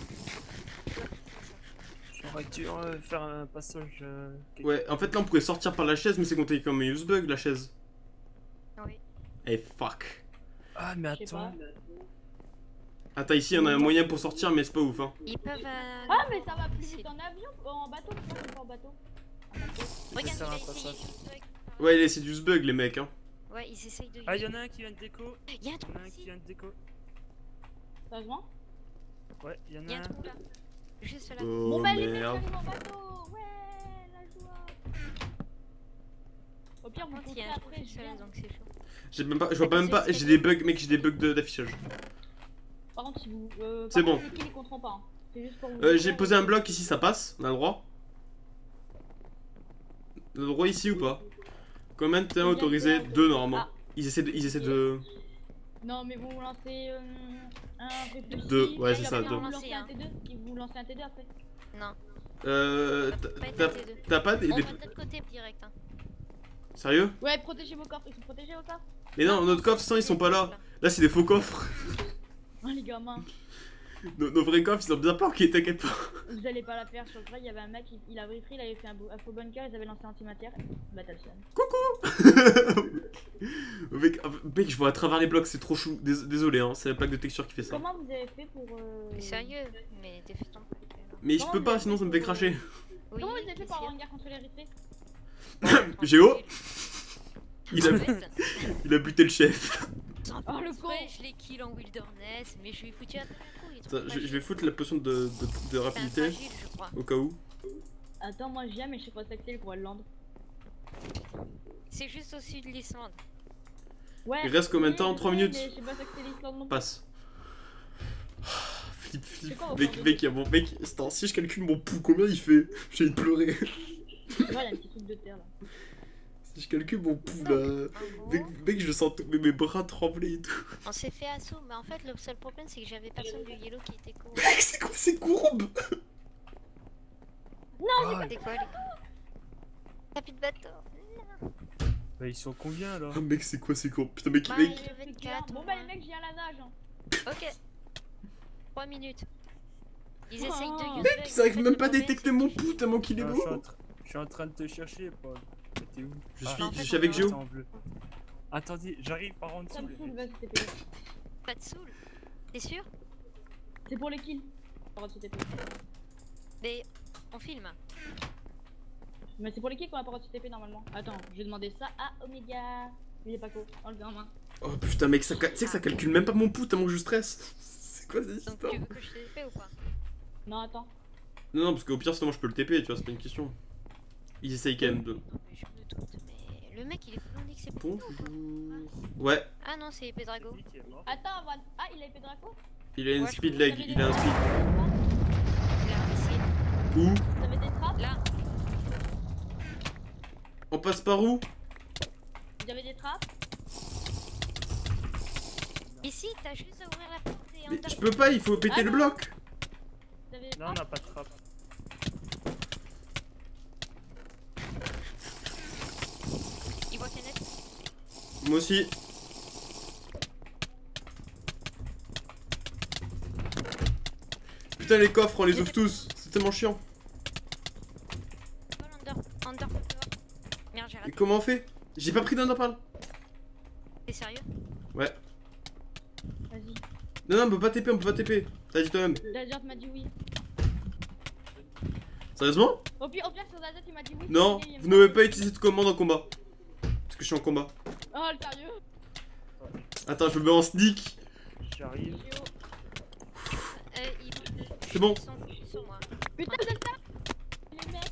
Speaker 6: J'aurais dû euh, faire un passage. euh, quelque-
Speaker 1: Ouais, en fait, là, on pourrait sortir par la chaise, mais c'est compté comme un use bug, la chaise.
Speaker 3: Oui.
Speaker 1: Eh, fuck.
Speaker 6: Ah, mais
Speaker 5: Je sais
Speaker 6: attends.
Speaker 5: pas.
Speaker 1: Attends, ici, on a un moyen pour sortir, mais c'est pas ouf, hein.
Speaker 3: Ils peuvent. euh,
Speaker 5: Ah, mais ça va plus
Speaker 3: missile.
Speaker 5: vite en avion qu'en bateau. Pourquoi c'est pas en bateau? En bateau.
Speaker 3: Regarde, il
Speaker 6: faire
Speaker 3: a
Speaker 6: un
Speaker 3: essayé
Speaker 6: passage.
Speaker 3: use bug.
Speaker 1: Ouais, il- c'est du use bug, les mecs, hein.
Speaker 3: Ouais, ils essayent de.
Speaker 6: Ah, y'en a un qui vient de déco.
Speaker 3: Il y a un trou
Speaker 6: Y'en a un qui
Speaker 3: ici.
Speaker 6: vient de déco.
Speaker 5: Sérieusement?
Speaker 6: Ouais, y'en
Speaker 3: Il y
Speaker 6: a
Speaker 3: a un
Speaker 6: un.
Speaker 3: trou là. Juste là.
Speaker 1: Oh,
Speaker 5: Bon, bah, les mecs,
Speaker 1: merde.
Speaker 5: j'arrive en bateau. Ouais, la joie. Au pire,
Speaker 3: Par
Speaker 5: vous
Speaker 3: contre, il y
Speaker 5: comptez
Speaker 3: a un trou
Speaker 5: après, je
Speaker 3: juste là,
Speaker 5: viens.
Speaker 3: donc c'est chaud.
Speaker 1: J'ai même pas, je vois pas même pas, j'ai des bugs, mec, j'ai des bugs de- d'affichage.
Speaker 5: Par contre, si vous. Euh,
Speaker 1: C'est
Speaker 5: par
Speaker 1: bon.
Speaker 5: contre, les kills, ils compteront pas. Hein. C'est juste pour vous.
Speaker 1: Euh, j'ai posé un bloc ici, ça passe, on a le droit. On a le droit ici ou pas? Combien de temps autorisé? Deux normalement. Ils essaient de. Ils essaient de...
Speaker 5: Non, mais vous lancez euh, un répulsif.
Speaker 1: Deux, ouais,
Speaker 5: et
Speaker 1: c'est
Speaker 5: après,
Speaker 1: ça,
Speaker 5: vous
Speaker 1: deux.
Speaker 5: lancez un T deux. Et vous lancez un T deux après.
Speaker 3: Non.
Speaker 1: Euh.
Speaker 3: Ça peut
Speaker 1: t'as-
Speaker 3: pas être
Speaker 1: T'as
Speaker 3: un T deux.
Speaker 1: t'as pas des.
Speaker 3: On
Speaker 1: des-
Speaker 3: va de l'autre côté direct. Hein.
Speaker 1: Sérieux?
Speaker 5: Ouais, protégez vos coffres. Ils sont protégés vos coffres?
Speaker 1: Mais non, notre coffre, sans, ils sont pas là. Là, c'est des faux coffres.
Speaker 5: Oh, les gamins.
Speaker 1: Nos, nos vrais coffres, ils sont bien planqués, t'inquiète pas.
Speaker 5: Vous allez pas la faire. Sur le vrai, il y avait un mec, il, il avait pris, il avait fait un, beau- un faux bunker, ils avaient lancé antimatière. Battle Sun.
Speaker 1: mec, mec, je vois à travers les blocs, c'est trop chou. Dés- Désolé, hein, c'est la plaque de texture qui fait ça.
Speaker 5: Comment vous avez fait pour. Euh...
Speaker 3: Mais sérieux, mais défais ton truc. alors.
Speaker 1: Mais je
Speaker 5: Comment
Speaker 1: peux
Speaker 5: vous
Speaker 1: pas,
Speaker 5: avez
Speaker 1: sinon
Speaker 5: fait
Speaker 1: ça me fait
Speaker 5: pour, euh,
Speaker 1: cracher.
Speaker 3: Oui,
Speaker 5: Comment vous avez fait
Speaker 3: bien
Speaker 5: pour avoir
Speaker 3: sûr.
Speaker 5: une guerre contre l'Érythrée?
Speaker 1: Géo, il a,
Speaker 3: En fait,
Speaker 1: il a buté le chef.
Speaker 3: sans
Speaker 5: Oh, le
Speaker 3: exprès,
Speaker 5: con.
Speaker 3: je l'ai kill en wilderness, mais je lui ai foutu un coup. il est trop
Speaker 1: Attends, je, je vais
Speaker 3: fragile.
Speaker 1: foutre la potion de, de, de
Speaker 3: C'est un
Speaker 1: rapidité,
Speaker 3: fragile, je crois.
Speaker 1: au cas où.
Speaker 5: Attends, moi je viens, mais je sais pas c'est que c'est le Groenland.
Speaker 3: C'est juste au sud de l'Islande.
Speaker 5: Ouais.
Speaker 1: Il reste combien de
Speaker 5: oui,
Speaker 1: temps?
Speaker 5: je
Speaker 1: Trois
Speaker 5: sais,
Speaker 1: minutes.
Speaker 5: mais Je sais pas c'est que c'est l'Islande non plus.
Speaker 1: Passe. Flip, flip.
Speaker 5: C'est quoi, au
Speaker 1: Mec,
Speaker 5: bord de
Speaker 1: mec, il y a mon mec. Attends, si je calcule mon pouls, combien il fait? J'ai envie de pleurer.
Speaker 5: Ouais, il y a un petit truc de terre là.
Speaker 1: Si je calcule mon pouls là.
Speaker 3: En gros,
Speaker 1: Mec, mec, je sens tous mes, mes bras trembler et tout.
Speaker 3: on s'est fait assaut, mais en fait, le seul problème, c'est que j'avais personne du yellow qui était court.
Speaker 1: Mec, c'est quoi ces courbes?
Speaker 6: Ah,
Speaker 3: C'était quoi les tapis de bateau?
Speaker 6: bah, ils sont combien là?
Speaker 1: Ah, mec, c'est quoi ces courbes? Putain, mec,
Speaker 3: Bah,
Speaker 1: mec.
Speaker 3: il y avait quatre,
Speaker 5: Bon bah
Speaker 3: moi.
Speaker 5: les mecs, je viens à la nage. Hein.
Speaker 3: Ok. trois minutes. Ils essayent de
Speaker 5: Oh.
Speaker 3: use
Speaker 1: Mec,
Speaker 3: bug,
Speaker 1: ils arrivent
Speaker 3: en fait,
Speaker 1: même
Speaker 3: le
Speaker 1: pas à
Speaker 3: problème,
Speaker 1: détecter
Speaker 3: c'est
Speaker 1: mon
Speaker 3: que-
Speaker 1: pouls tellement qu'il est
Speaker 6: Ah, je
Speaker 1: beau.
Speaker 6: suis en train- Je suis en train de te chercher, Paul. Mais t'es où?
Speaker 1: Je
Speaker 6: Ah,
Speaker 1: suis,
Speaker 3: en fait,
Speaker 1: je suis avec
Speaker 3: on
Speaker 1: Géo.
Speaker 6: t'es en bleu. Attendez, j'arrive par en
Speaker 5: Ça
Speaker 6: dessous.
Speaker 5: me
Speaker 6: les
Speaker 5: saoule,
Speaker 6: mecs.
Speaker 5: vas-y, T P.
Speaker 3: Pas de saoul. T'es sûr?
Speaker 5: C'est pour les kills. Par contre, T P.
Speaker 3: Mais on filme.
Speaker 5: Mais c'est pour les kills qu'on a pas reçu T P normalement. Attends, je vais demander ça à Omega. Il est pas co, on le fait en main.
Speaker 1: Oh putain, mec, ça, ca- tu sais que ça calcule même pas mon pouls tellement que je stresse. C'est quoi cette
Speaker 3: Donc
Speaker 1: histoire?
Speaker 3: tu veux que je te T P ou pas?
Speaker 5: Non, attends.
Speaker 1: Non, non, parce qu'au pire, sinon moi je peux le T P, tu vois, c'est pas une question. Ils essayent quand même de.
Speaker 3: Non mais je me doute, mais le mec il est blindé que c'est pour
Speaker 1: Bonjour.
Speaker 3: nous ou pas?
Speaker 1: Ouais,
Speaker 3: Ah non, c'est Pedrago.
Speaker 6: Lui qui est mort.
Speaker 5: Attends, voilà. Ah, il a épée Draco.
Speaker 1: il a une
Speaker 3: Ouais, je
Speaker 1: speed
Speaker 3: peux-
Speaker 1: leg, il a un speed.
Speaker 3: Il a un missile.
Speaker 1: Où?
Speaker 5: Vous avez des trappes?
Speaker 3: Là,
Speaker 1: On passe par où?
Speaker 5: Vous avez des trappes?
Speaker 3: ici, t'as juste à ouvrir la porte et
Speaker 1: Mais
Speaker 3: en
Speaker 1: je peux pas, il faut péter
Speaker 5: Ah
Speaker 1: le
Speaker 5: non.
Speaker 1: bloc.
Speaker 5: Vous avez des
Speaker 6: Non, on
Speaker 5: trappes?
Speaker 6: n'a pas de trappe.
Speaker 3: Il voit Kenneth.
Speaker 1: Moi aussi. Putain, les coffres, on les ouvre tous. C'est tellement chiant.
Speaker 3: Paul, under, under, dehors. Merde, j'ai
Speaker 1: Et
Speaker 3: raté.
Speaker 1: comment on fait? J'ai pas pris d'underpearl.
Speaker 3: T'es sérieux?
Speaker 1: Ouais.
Speaker 5: Vas-y.
Speaker 1: Non, non, on peut pas T P, on peut pas T P. T'as dit toi-même.
Speaker 5: Dazert m'a dit oui.
Speaker 1: Sérieusement?
Speaker 5: Au pire, au pire, sur Dazert, il m'a dit oui.
Speaker 1: Non,
Speaker 5: Il y a-
Speaker 1: vous n'avez pas utilisé de commande en combat. Parce que je suis en combat.
Speaker 5: Oh, le sérieux?
Speaker 1: Attends, je me mets en sneak.
Speaker 6: J'arrive.
Speaker 5: Géo.
Speaker 3: Euh, il...
Speaker 1: C'est bon.
Speaker 3: Ils sont foutus sur moi.
Speaker 5: Putain, Delta! Les mecs!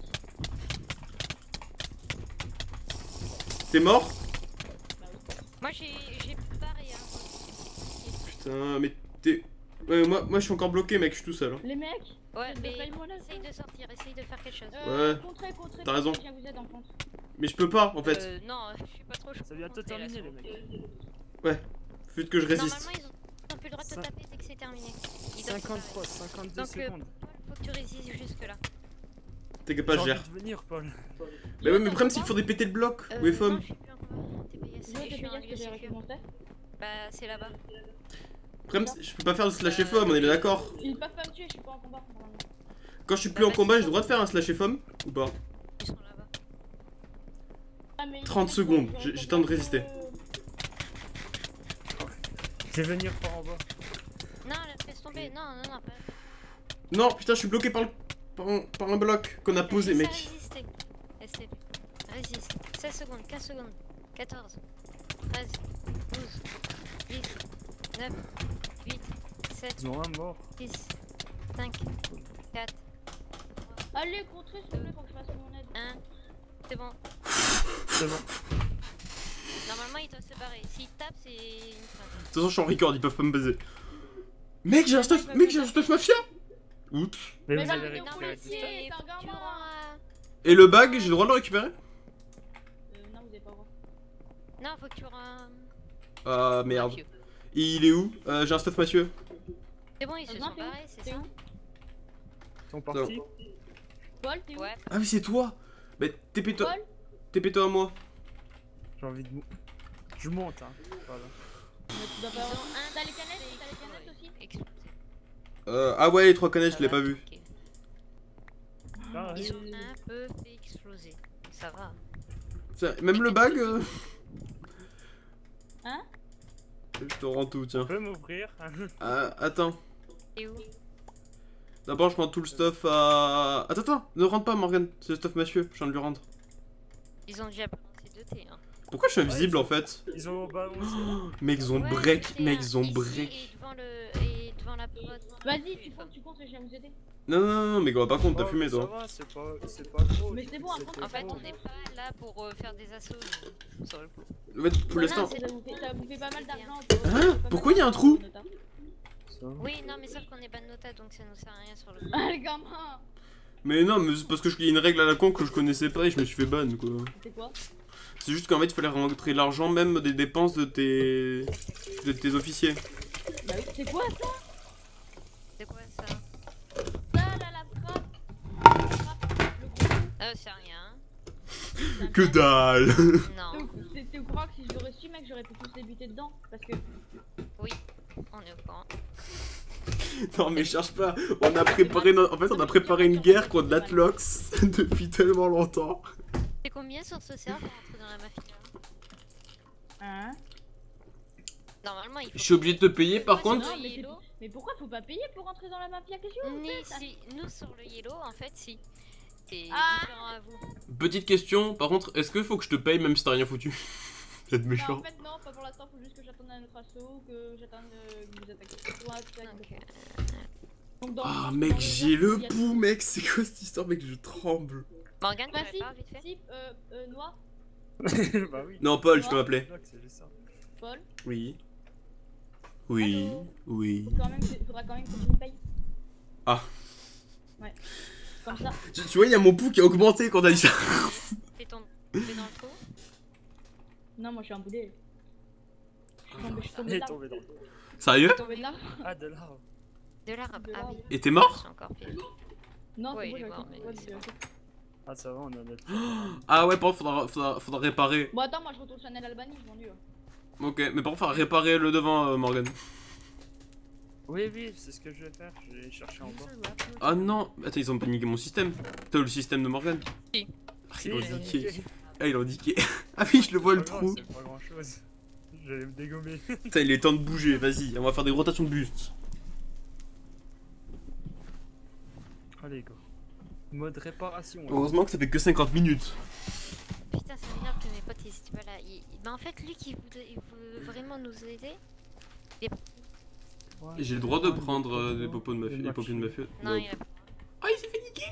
Speaker 1: T'es mort?
Speaker 5: Bah oui.
Speaker 3: Moi j'ai j'ai pas rien.
Speaker 1: Putain, mais t'es. Ouais, moi, moi je suis encore bloqué, mec, je suis tout seul. hein.
Speaker 5: Les mecs!
Speaker 3: Ouais,
Speaker 5: Je
Speaker 3: mais
Speaker 5: devrais le monnaie,
Speaker 3: essaye de sortir, essaye de faire quelque chose.
Speaker 5: Euh,
Speaker 1: Ouais.
Speaker 5: Contrez, contrez.
Speaker 1: T'as raison.
Speaker 5: Je viens vous aider en contre.
Speaker 1: Mais je peux pas, en fait.
Speaker 3: Euh, non, je suis pas trop chaud.
Speaker 6: Ça vient de
Speaker 3: pour compter, là,
Speaker 6: terminer, les
Speaker 3: sur-
Speaker 6: mecs.
Speaker 1: Faites que je résiste.
Speaker 3: Normalement, ils ont, ils ont plus le droit de te
Speaker 6: Cin-
Speaker 3: taper dès que c'est terminé. Ils doivent
Speaker 6: cinquante-trois,
Speaker 3: se
Speaker 6: cinquante-deux
Speaker 3: Donc, euh,
Speaker 6: secondes.
Speaker 3: barrer. Faut que tu résistes jusque là.
Speaker 1: T'inquiète pas, je
Speaker 6: J'ai
Speaker 1: gère.
Speaker 6: envie de venir, Paul.
Speaker 1: Bah ouais, mais le problème c'est qu'il faudrait péter le bloc.
Speaker 3: Euh,
Speaker 1: Où est
Speaker 3: non,
Speaker 1: Fom?
Speaker 3: je suis plus en combat. T P S,
Speaker 5: Géo,
Speaker 3: je
Speaker 5: t'es
Speaker 3: suis
Speaker 5: payé
Speaker 3: en
Speaker 5: ce que j'ai
Speaker 3: agressif.
Speaker 5: récommencé.
Speaker 3: Bah, c'est là-bas.
Speaker 1: Le problème, c'est- je peux pas faire de slash et Fom, on est bien d'accord.
Speaker 5: Ils peuvent pas me tuer, je suis pas en combat normalement.
Speaker 1: Quand je suis plus en combat, j'ai le droit de faire un slash et Fom ou pas?
Speaker 3: Ils sont là-bas.
Speaker 5: Ah, mais
Speaker 1: trente
Speaker 5: ils-
Speaker 1: secondes,
Speaker 5: ils-
Speaker 1: j'ai-
Speaker 5: ils-
Speaker 1: j'ai le temps de résister.
Speaker 5: euh,
Speaker 6: Je vais venir par en bas.
Speaker 3: Non, laisse tomber. Non, non, non, pas.
Speaker 1: Non, putain, je suis bloqué par, le... par, un... par un bloc qu'on a posé,
Speaker 3: Résiste à
Speaker 1: mec.
Speaker 3: résister. S T P. Résiste. seize secondes, quinze secondes, quatorze, treize, douze, dix, neuf, huit, sept,
Speaker 6: Ils ont un mort.
Speaker 3: six, cinq, quatre,
Speaker 5: Allez, contrez s'il vous plaît, faut que je fasse mon aide.
Speaker 3: un. C'est bon.
Speaker 6: C'est bon.
Speaker 3: Normalement, il doit se barrer. S'il tape, c'est une fin.
Speaker 1: De toute façon, je suis en record, ils peuvent pas me baiser. Mec, j'ai un stuff, mec, j'ai un stuff mafia. Oups.
Speaker 6: Mais,
Speaker 5: Mais
Speaker 6: vous
Speaker 5: là,
Speaker 6: avez
Speaker 5: il est au
Speaker 6: récupéré
Speaker 5: policier.
Speaker 6: tout ça.
Speaker 5: c'est un
Speaker 3: faut que tu
Speaker 5: gamin.
Speaker 3: rends
Speaker 1: Et le bag, j'ai le droit de le récupérer?
Speaker 5: Euh, non, vous avez pas le droit.
Speaker 3: à- Non, faut que tu rends.
Speaker 1: Ah merde.
Speaker 3: Mathieu.
Speaker 1: Et il est où? euh, J'ai un stuff Mathieu.
Speaker 3: C'est bon, ils se
Speaker 5: Attends,
Speaker 3: sont
Speaker 5: t'es où
Speaker 3: barrés, c'est
Speaker 5: T'es
Speaker 3: ça?
Speaker 5: où
Speaker 6: Ils sont partis.
Speaker 5: Paul, t'es où?
Speaker 3: Ouais.
Speaker 1: Ah oui, c'est toi. Bah, T P-toi.
Speaker 5: Paul?
Speaker 1: T P-toi à moi.
Speaker 6: J'ai envie de. mou- Je monte, hein. Voilà.
Speaker 5: Mais tu dois
Speaker 3: Ils
Speaker 5: pas
Speaker 3: ont
Speaker 5: avoir.
Speaker 3: un.
Speaker 5: T'as les canettes T'as les canettes aussi
Speaker 3: Explosé.
Speaker 1: Euh, ah ouais, les trois canettes,
Speaker 3: Ça
Speaker 1: je l'ai
Speaker 3: va,
Speaker 1: pas vu.
Speaker 3: ok.
Speaker 6: Ah,
Speaker 3: Ils
Speaker 6: ouais.
Speaker 3: ont un peu fait exploser. Ça va.
Speaker 1: Tiens, même le bag. euh,
Speaker 5: Hein?
Speaker 1: Je te rends tout,
Speaker 6: Tu
Speaker 1: tiens.
Speaker 6: peux m'ouvrir?
Speaker 1: Ah, attends.
Speaker 3: Et où?
Speaker 1: D'abord, je prends tout le stuff à. Attends, attends, ne rentre pas, Morgan. C'est le stuff Mathieu, je viens de lui rendre.
Speaker 3: Ils ont déjà balancé deux T. Hein.
Speaker 1: Pourquoi je suis invisible en fait?
Speaker 6: Ils ont balancé.
Speaker 1: Mec, ils ont
Speaker 3: Ouais,
Speaker 1: break,
Speaker 3: c'était
Speaker 1: mec,
Speaker 3: un
Speaker 1: ils ont
Speaker 3: ici
Speaker 1: break.
Speaker 3: Et devant, le... et devant la porte.
Speaker 5: Vas-y, tu comptes, tu comptes et je viens vous aider.
Speaker 1: Non, non, non, mais gros, par contre, t'as
Speaker 6: Oh,
Speaker 1: fumé
Speaker 6: mais
Speaker 1: toi.
Speaker 6: Ça va, c'est pas, c'est pas gros.
Speaker 5: Mais c'est bon, après,
Speaker 6: C'était
Speaker 3: En fait,
Speaker 6: gros.
Speaker 3: on n'est pas là pour euh, faire des assauts euh, sur le coup.
Speaker 1: En fait, pour
Speaker 5: Voilà,
Speaker 1: l'instant.
Speaker 5: c'est- ça vous fait- ça vous fait pas mal d'argent.
Speaker 1: Hein? Pourquoi il y a un trou?
Speaker 6: Ça.
Speaker 3: Oui, non, mais sauf qu'on est ban nota donc ça nous sert à rien sur le coup.
Speaker 5: Ah, le gamin!
Speaker 1: Mais non, mais c'est parce que je- il y a une règle à la con que je connaissais pas et je me suis fait ban quoi.
Speaker 5: C'est quoi?
Speaker 1: C'est juste qu'en fait, il fallait rentrer l'argent même des dépenses de tes. de tes officiers.
Speaker 5: Bah oui, c'est quoi ça?
Speaker 3: C'est quoi ça?
Speaker 5: Ça là, la frappe! La frappe, le gros coup.
Speaker 3: Euh, c'est rien.
Speaker 5: C'est un
Speaker 1: Que
Speaker 5: cadeau.
Speaker 1: dalle!
Speaker 3: Non,
Speaker 5: T'es au- T'es t'es au courant que si je l'aurais su, mec, j'aurais pu tous débuter dedans? Parce que.
Speaker 3: on est au courant.
Speaker 1: Non mais cherche pas, on a préparé no- en fait on a préparé une guerre contre l'Atlox depuis tellement longtemps.
Speaker 3: C'est combien sur ce serveur pour rentrer dans la mafia?
Speaker 5: Hein?
Speaker 3: Normalement, il faut.
Speaker 1: Je suis obligé de te payer par
Speaker 3: Moi,
Speaker 1: contre.
Speaker 3: sur
Speaker 5: Non,
Speaker 3: le
Speaker 5: mais, c'est-
Speaker 3: yellow,
Speaker 5: mais pourquoi faut pas payer pour rentrer dans la mafia? Qu'est-ce que vous
Speaker 3: ni
Speaker 5: faites?
Speaker 3: si nous sur le yellow, en fait, si. C'est
Speaker 5: Ah.
Speaker 3: différent à vous.
Speaker 1: Petite question, par contre, est-ce qu'il faut que je te paye même si t'as rien foutu? Vous êtes
Speaker 5: Non,
Speaker 1: méchant.
Speaker 5: en fait, non, pas pour l'instant, faut juste que j'attende un autre assaut, que j'attende euh, que vous attaquiez. Ouais, tout ça,
Speaker 3: Donc,
Speaker 5: exactement. Donc, dans-
Speaker 1: Ah
Speaker 5: dans
Speaker 1: mec,
Speaker 5: les
Speaker 1: j'ai
Speaker 5: heures,
Speaker 1: le
Speaker 5: il y a-
Speaker 1: pouls mec, c'est quoi cette histoire mec, je tremble.
Speaker 3: Morgane, tu
Speaker 5: Bah si,
Speaker 3: répares vite fait?
Speaker 5: si, euh, euh, Noix,
Speaker 6: Bah oui.
Speaker 1: Non Paul, tu peux m'appeler.
Speaker 6: Bloc, c'est juste ça.
Speaker 5: Paul,
Speaker 1: Oui. Oui.
Speaker 5: Allô
Speaker 1: Oui.
Speaker 5: faut quand même, que- faudra quand même que tu me payes.
Speaker 1: Ah.
Speaker 5: Ouais. Comme ça.
Speaker 1: Tu, tu vois, il y a mon pouls qui a augmenté quand on a dit ça.
Speaker 3: T'es tombé dans le trou?
Speaker 5: Non, moi je suis un boulet. Je suis tombé, je suis tombé
Speaker 6: Il
Speaker 5: de
Speaker 6: est
Speaker 5: l'arbre.
Speaker 6: tombé dans le dos.
Speaker 1: Sérieux?
Speaker 5: Je suis tombé de l'arbre.
Speaker 6: Ah, de l'arbre.
Speaker 3: De l'arabe.
Speaker 5: De
Speaker 3: Ah oui.
Speaker 5: l'arbre.
Speaker 1: Et t'es mort?
Speaker 3: C'est encore pire.
Speaker 5: Non,
Speaker 3: Ouais,
Speaker 5: c'est
Speaker 3: il
Speaker 5: bon,
Speaker 3: est
Speaker 5: j'ai
Speaker 3: mort,
Speaker 5: arrêté.
Speaker 3: mais
Speaker 5: Ouais,
Speaker 3: c'est
Speaker 5: j'ai
Speaker 3: bon.
Speaker 5: arrêté.
Speaker 6: Ah, ça va, on a notre.
Speaker 1: Ah ouais, par contre, faudra, faudra, faudra réparer.
Speaker 5: Bon, attends, moi je retourne Chanel Albanie, je m'ennuie.
Speaker 1: Ok, mais par contre, faudra réparer le devant, euh, Morgan.
Speaker 6: Oui, oui, c'est ce que je vais faire. Je vais chercher en bas.
Speaker 1: Ah non, attends, ils ont pas niqué mon système. T'as le système de Morgan?
Speaker 3: Si.
Speaker 1: Ah,
Speaker 6: Si,
Speaker 1: ils l'ont
Speaker 6: ils ont
Speaker 1: niqué.
Speaker 6: niqué.
Speaker 1: Ah, ils l'ont niqué. Ah oui, je le vois le
Speaker 6: Pas grave,
Speaker 1: trou.
Speaker 6: C'est pas grand chose. J'allais me dégommer.
Speaker 1: Putain, il est temps de bouger, vas-y, on va faire des rotations de buste.
Speaker 6: Allez, go. Mode réparation. là.
Speaker 1: Heureusement que ça fait que cinquante minutes.
Speaker 3: Putain, ça m'énerve que mes potes ils étaient pas là. Il- Bah, en fait, lui qui voudrait, il veut vraiment nous aider.
Speaker 6: Ouais,
Speaker 1: J'ai le droit de
Speaker 6: ouais,
Speaker 1: prendre euh, des
Speaker 6: popos,
Speaker 1: popos de ma
Speaker 6: des
Speaker 1: fille, des popos de ma fille.
Speaker 3: Non, il a pas.
Speaker 1: Ah, il s'est fait niquer.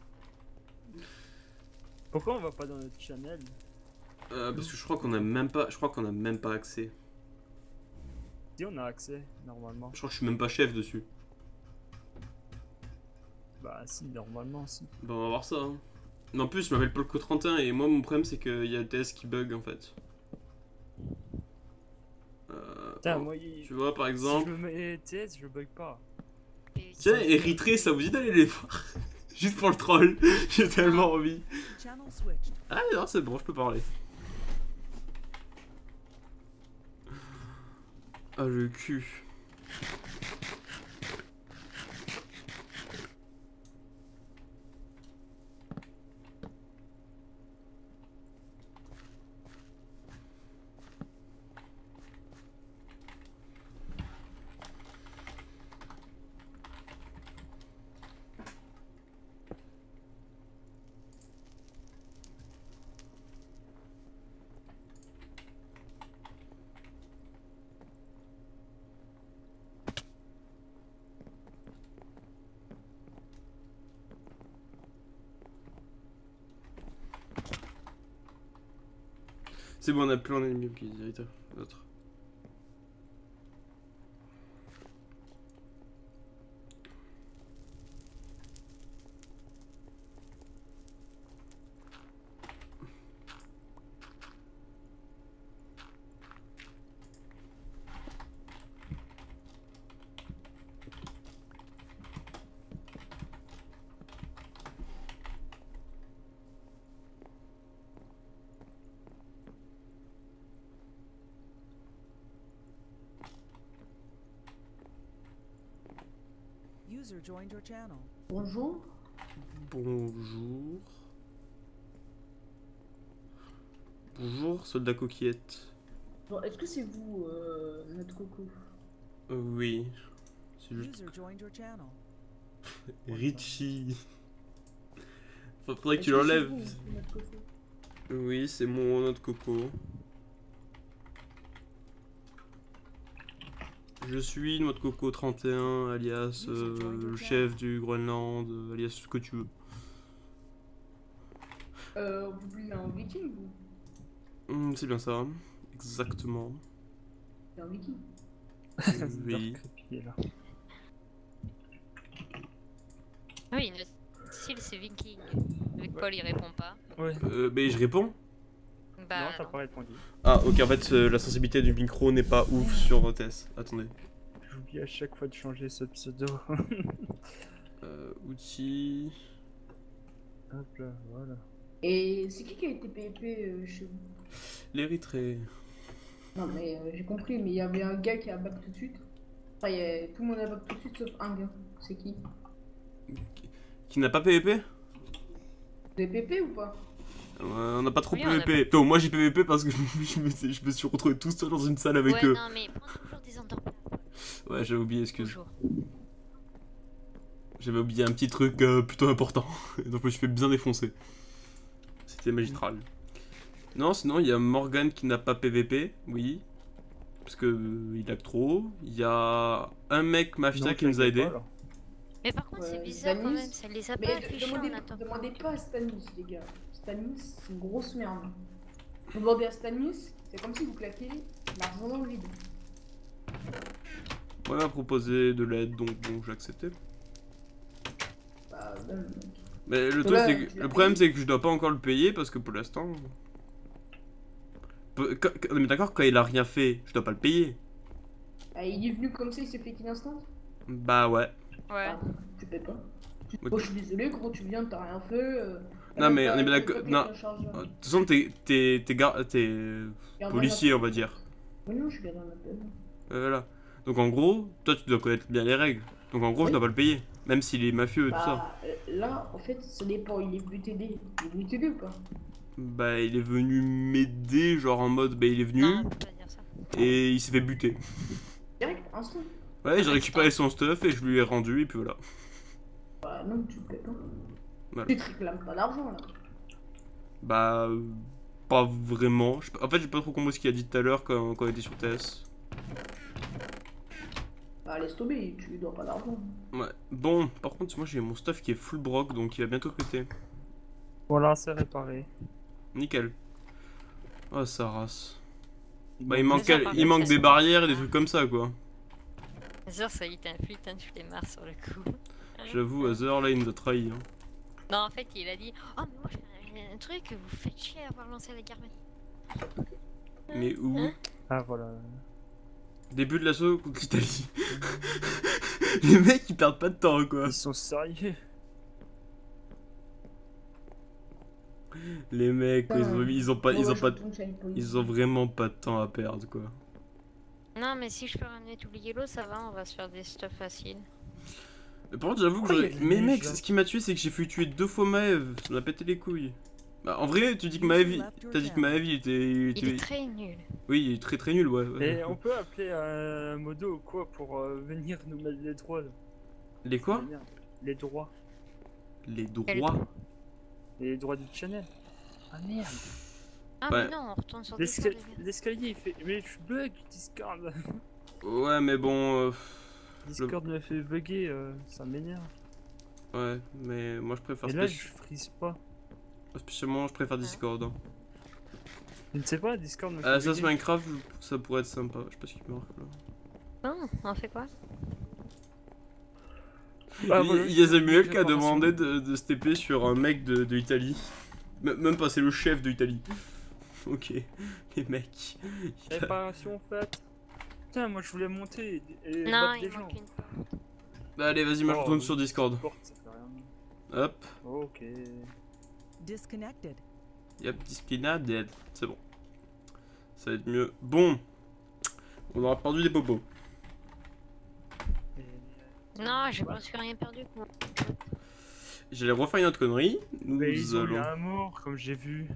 Speaker 6: Pourquoi on va pas dans notre channel?
Speaker 1: Euh, parce que je crois qu'on a même pas, je crois qu'on a même pas accès.
Speaker 6: Si on a accès, normalement.
Speaker 1: Je crois que je suis même pas chef dessus.
Speaker 6: Bah si, normalement si.
Speaker 1: Bah, on va voir ça. Hein. Mais en plus, je m'appelle Polko trente et un et moi, mon problème, c'est qu'il y a T S qui bug en fait. Euh,
Speaker 6: Putain, moi, il...
Speaker 1: Tu vois, par
Speaker 6: si
Speaker 1: exemple.
Speaker 6: je me mets T S, je bug pas.
Speaker 1: Tiens, Eritré, ça vous dit d'aller les voir? Juste pour le troll, j'ai tellement envie. Ah non, c'est bon, je peux parler. Ah, le cul. C'est bon, on a plus un ennemi qui direct l'autre.
Speaker 7: User joined your channel.
Speaker 4: Bonjour.
Speaker 1: Bonjour. Bonjour, soldat coquillette.
Speaker 4: Bon, est-ce que c'est vous, euh, notre coco?
Speaker 1: Euh, oui. C'est juste
Speaker 7: User joined your channel.
Speaker 1: Richie. Faudrait que
Speaker 4: Est-ce
Speaker 1: tu
Speaker 4: c'est
Speaker 1: l'enlèves.
Speaker 4: vous, notre coco?
Speaker 1: Oui, c'est mon autre coco. Je suis notre coco trente et un, alias euh, le chef du Groenland, euh, alias ce que tu veux.
Speaker 4: Euh, vous voulez un viking, vous?
Speaker 1: Hum, c'est bien ça, exactement.
Speaker 4: C'est un viking.
Speaker 1: Oui.
Speaker 6: Dark Creepy, là.
Speaker 3: Oui, notre style c'est Viking. Vu que Paul il répond pas.
Speaker 6: Ouais.
Speaker 1: Euh, mais je réponds.
Speaker 3: Bah,
Speaker 6: non, t'as
Speaker 3: non.
Speaker 6: pas répondu.
Speaker 1: Ah, ok, en fait, euh, la sensibilité du micro n'est pas ouf sur O T S. Attendez.
Speaker 6: J'oublie à chaque fois de changer ce pseudo.
Speaker 1: Euh, outils.
Speaker 6: Hop là, voilà.
Speaker 4: Et c'est qui qui a été P V P euh, chez vous?
Speaker 1: L'Érythrée.
Speaker 4: Non, mais euh, j'ai compris, mais il y avait un gars qui a back tout de suite.
Speaker 8: Enfin, y a... tout le monde a tout de suite sauf un gars. C'est qui?
Speaker 1: Qui n'a pas P V P?
Speaker 8: Vous avez P P ou pas?
Speaker 1: Ouais, on n'a pas trop
Speaker 3: Oui, on a
Speaker 1: P V P. Plutôt, moi j'ai P V P parce que je me, je me suis retrouvé tout seul dans une salle avec
Speaker 3: Ouais,
Speaker 1: eux.
Speaker 3: non, mais prends toujours des endormeurs.
Speaker 1: Ouais, j'avais oublié, excuse.
Speaker 3: Toujours.
Speaker 1: J'avais oublié un petit truc euh, plutôt important. Donc je me suis fait bien défoncer. C'était magistral. Non, sinon il y a Morgan qui n'a pas P V P, oui. Parce que euh, il lag trop. Il y a un mec mafia
Speaker 6: Non,
Speaker 1: qui nous a aidé.
Speaker 6: pas, alors.
Speaker 3: Mais par contre, c'est
Speaker 8: Ouais,
Speaker 3: bizarre quand
Speaker 8: Stanis.
Speaker 3: même, ça les a pas
Speaker 8: Mais
Speaker 3: affichés
Speaker 8: demandez,
Speaker 3: en attendant.
Speaker 8: demandez pas à Stanis, les gars. Stanis, c'est une grosse merde. Vous demandez à Stanis, c'est comme si vous claquez l'argent dans le vide.
Speaker 1: Ouais, il m'a proposé de l'aide, donc bon, j'ai accepté.
Speaker 8: Bah, même.
Speaker 1: Mais le, truc,
Speaker 8: Ouais,
Speaker 1: c'est
Speaker 8: tu
Speaker 1: que-
Speaker 8: l'as
Speaker 1: le problème,
Speaker 8: payé.
Speaker 1: c'est que je dois pas encore le payer parce que pour l'instant. Peu- quand- quand- Mais d'accord, quand il a rien fait, je dois pas le payer.
Speaker 8: Ah, il est venu comme ça, il s'est fait kill instant.
Speaker 1: Bah ouais.
Speaker 3: Ouais.
Speaker 8: Ah, tu payes pas. Tu-
Speaker 1: Ok.
Speaker 8: Moi, je suis désolé, gros, tu viens, t'as rien fait. euh, t'as
Speaker 1: Non,
Speaker 8: même
Speaker 1: mais
Speaker 8: pas-
Speaker 1: on est bien
Speaker 8: t'as
Speaker 1: d'accord-
Speaker 8: pas payé
Speaker 1: non.
Speaker 8: ta charge,
Speaker 1: De
Speaker 8: euh,
Speaker 1: toute façon, t'es t'es- t'es gar- t'es
Speaker 8: gardien
Speaker 1: policier,
Speaker 8: d'appel.
Speaker 1: on va dire.
Speaker 8: Mais non, je suis gardien d'appel.
Speaker 1: Euh, Voilà. Donc en gros, toi tu dois connaître bien les règles. Donc en gros, je
Speaker 8: Oui.
Speaker 1: dois pas le payer. Même s'il est mafieux et tout ça.
Speaker 8: Bah, euh, là, en fait, ça dépend, il est venu t'aider. Il est venu t'aider ou pas?
Speaker 1: Bah, il est venu m'aider, genre en mode, bah il est venu
Speaker 3: Non, on peut pas dire ça.
Speaker 1: et il s'est fait buter.
Speaker 8: Direct, instant.
Speaker 1: Ouais, j'ai récupéré son stuff et je lui ai rendu et puis voilà.
Speaker 8: Bah, non, tu payes pas.
Speaker 1: Voilà.
Speaker 8: Tu te réclames pas d'argent, là.
Speaker 1: Bah, euh, pas vraiment. Je- En fait, j'ai pas trop compris ce qu'il a dit tout à l'heure quand, quand on était sur T S.
Speaker 8: Bah, laisse tomber, tu lui dois pas d'argent.
Speaker 1: Ouais. Bon, par contre, moi j'ai mon stuff qui est full broc donc il va bientôt péter.
Speaker 6: Voilà, c'est réparé.
Speaker 1: Nickel. Oh, sa race.
Speaker 6: Il
Speaker 1: Bah, il
Speaker 6: manque-
Speaker 1: manque,
Speaker 3: Déjà, par
Speaker 1: il
Speaker 3: contre,
Speaker 1: manque
Speaker 3: ça
Speaker 1: des
Speaker 3: se-
Speaker 1: barrières et des
Speaker 3: Ah.
Speaker 1: trucs comme ça quoi.
Speaker 3: Azure, ça y est, t'as un putain de flemmard sur le coup.
Speaker 1: J'avoue, Azure là il nous a trahi. Hein.
Speaker 3: Non, en fait, il a dit oh, mais moi, je fais un truc, vous faites chier à avoir lancé la guerre.
Speaker 1: Mais où?
Speaker 3: Hein
Speaker 6: Ah, voilà.
Speaker 1: Début de l'assaut contre l'Italie. Les mecs ils perdent pas de temps quoi.
Speaker 6: Ils sont sérieux.
Speaker 1: Les mecs quoi, ils, ont, ils ont pas, ils ont pas,
Speaker 8: Ils
Speaker 1: ils ont vraiment pas de temps à perdre quoi.
Speaker 3: Non, mais si je peux ramener tout le yellow, ça va, on va se faire des stuff faciles.
Speaker 1: Mais par contre j'avoue que
Speaker 6: Pourquoi
Speaker 1: j'aurais-
Speaker 6: il y a des
Speaker 1: mais
Speaker 6: neiges,
Speaker 1: mec,
Speaker 6: là
Speaker 1: ce qui m'a tué c'est que j'ai fait tuer deux fois Maëv. Ça m'a pété les couilles. Bah en vrai tu dis que Maëv, il- t'as dit que Maëv il était, il
Speaker 3: Il
Speaker 1: était-
Speaker 3: est très nul.
Speaker 1: oui il est très très nul ouais. ouais.
Speaker 6: Et on peut appeler un modo ou quoi pour euh, venir nous mettre les droits là.
Speaker 1: Les quoi?
Speaker 6: Les droits.
Speaker 1: Les
Speaker 3: Quel
Speaker 1: droits.
Speaker 6: Les droits du channel. Ah merde.
Speaker 3: Ah,
Speaker 1: Ouais.
Speaker 3: mais non, on retourne sur
Speaker 6: L'esca-
Speaker 3: Discord, les gars.
Speaker 6: L'escalier il fait. Mais je bug Discord.
Speaker 1: Ouais mais bon, euh,
Speaker 6: Discord me fait bugger, euh, ça m'énerve.
Speaker 1: ouais mais moi je préfère
Speaker 6: Et là
Speaker 1: spéci-
Speaker 6: je frise pas.
Speaker 1: spécialement je préfère Discord. Hein.
Speaker 6: Je ne sais pas, Discord me fait
Speaker 1: Ah ça
Speaker 6: bugger.
Speaker 1: c'est Minecraft, ça pourrait être sympa. Je sais pas ce qui marque là.
Speaker 3: Bon, on fait quoi?
Speaker 6: Ah,
Speaker 1: il,
Speaker 6: voilà,
Speaker 1: il y a
Speaker 6: je-
Speaker 1: Samuel qui a
Speaker 6: réparation.
Speaker 1: demandé de, de se T P sur un mec de, de Italie. M- Même pas, c'est le chef de Italie. Ok, les mecs. Il a-
Speaker 6: Réparation faite. Putain, moi je voulais monter et, et
Speaker 3: Non,
Speaker 6: battre
Speaker 3: il
Speaker 6: des gens.
Speaker 3: manque une porte.
Speaker 1: Bah, allez, vas-y, moi je
Speaker 6: Oh,
Speaker 1: retourne
Speaker 6: oui,
Speaker 1: sur Discord.
Speaker 6: porte, ça fait rien.
Speaker 1: Hop,
Speaker 6: Ok.
Speaker 7: Disconnected.
Speaker 1: yep, Discipline dead. C'est bon. Ça va être mieux. Bon, on aura perdu des popos.
Speaker 6: Et-
Speaker 3: Non, je pense que rien perdu. Quoi.
Speaker 1: J'allais refaire une autre connerie. Nous
Speaker 6: Mais ils ont eu
Speaker 1: allons.
Speaker 6: un mort, comme j'ai vu.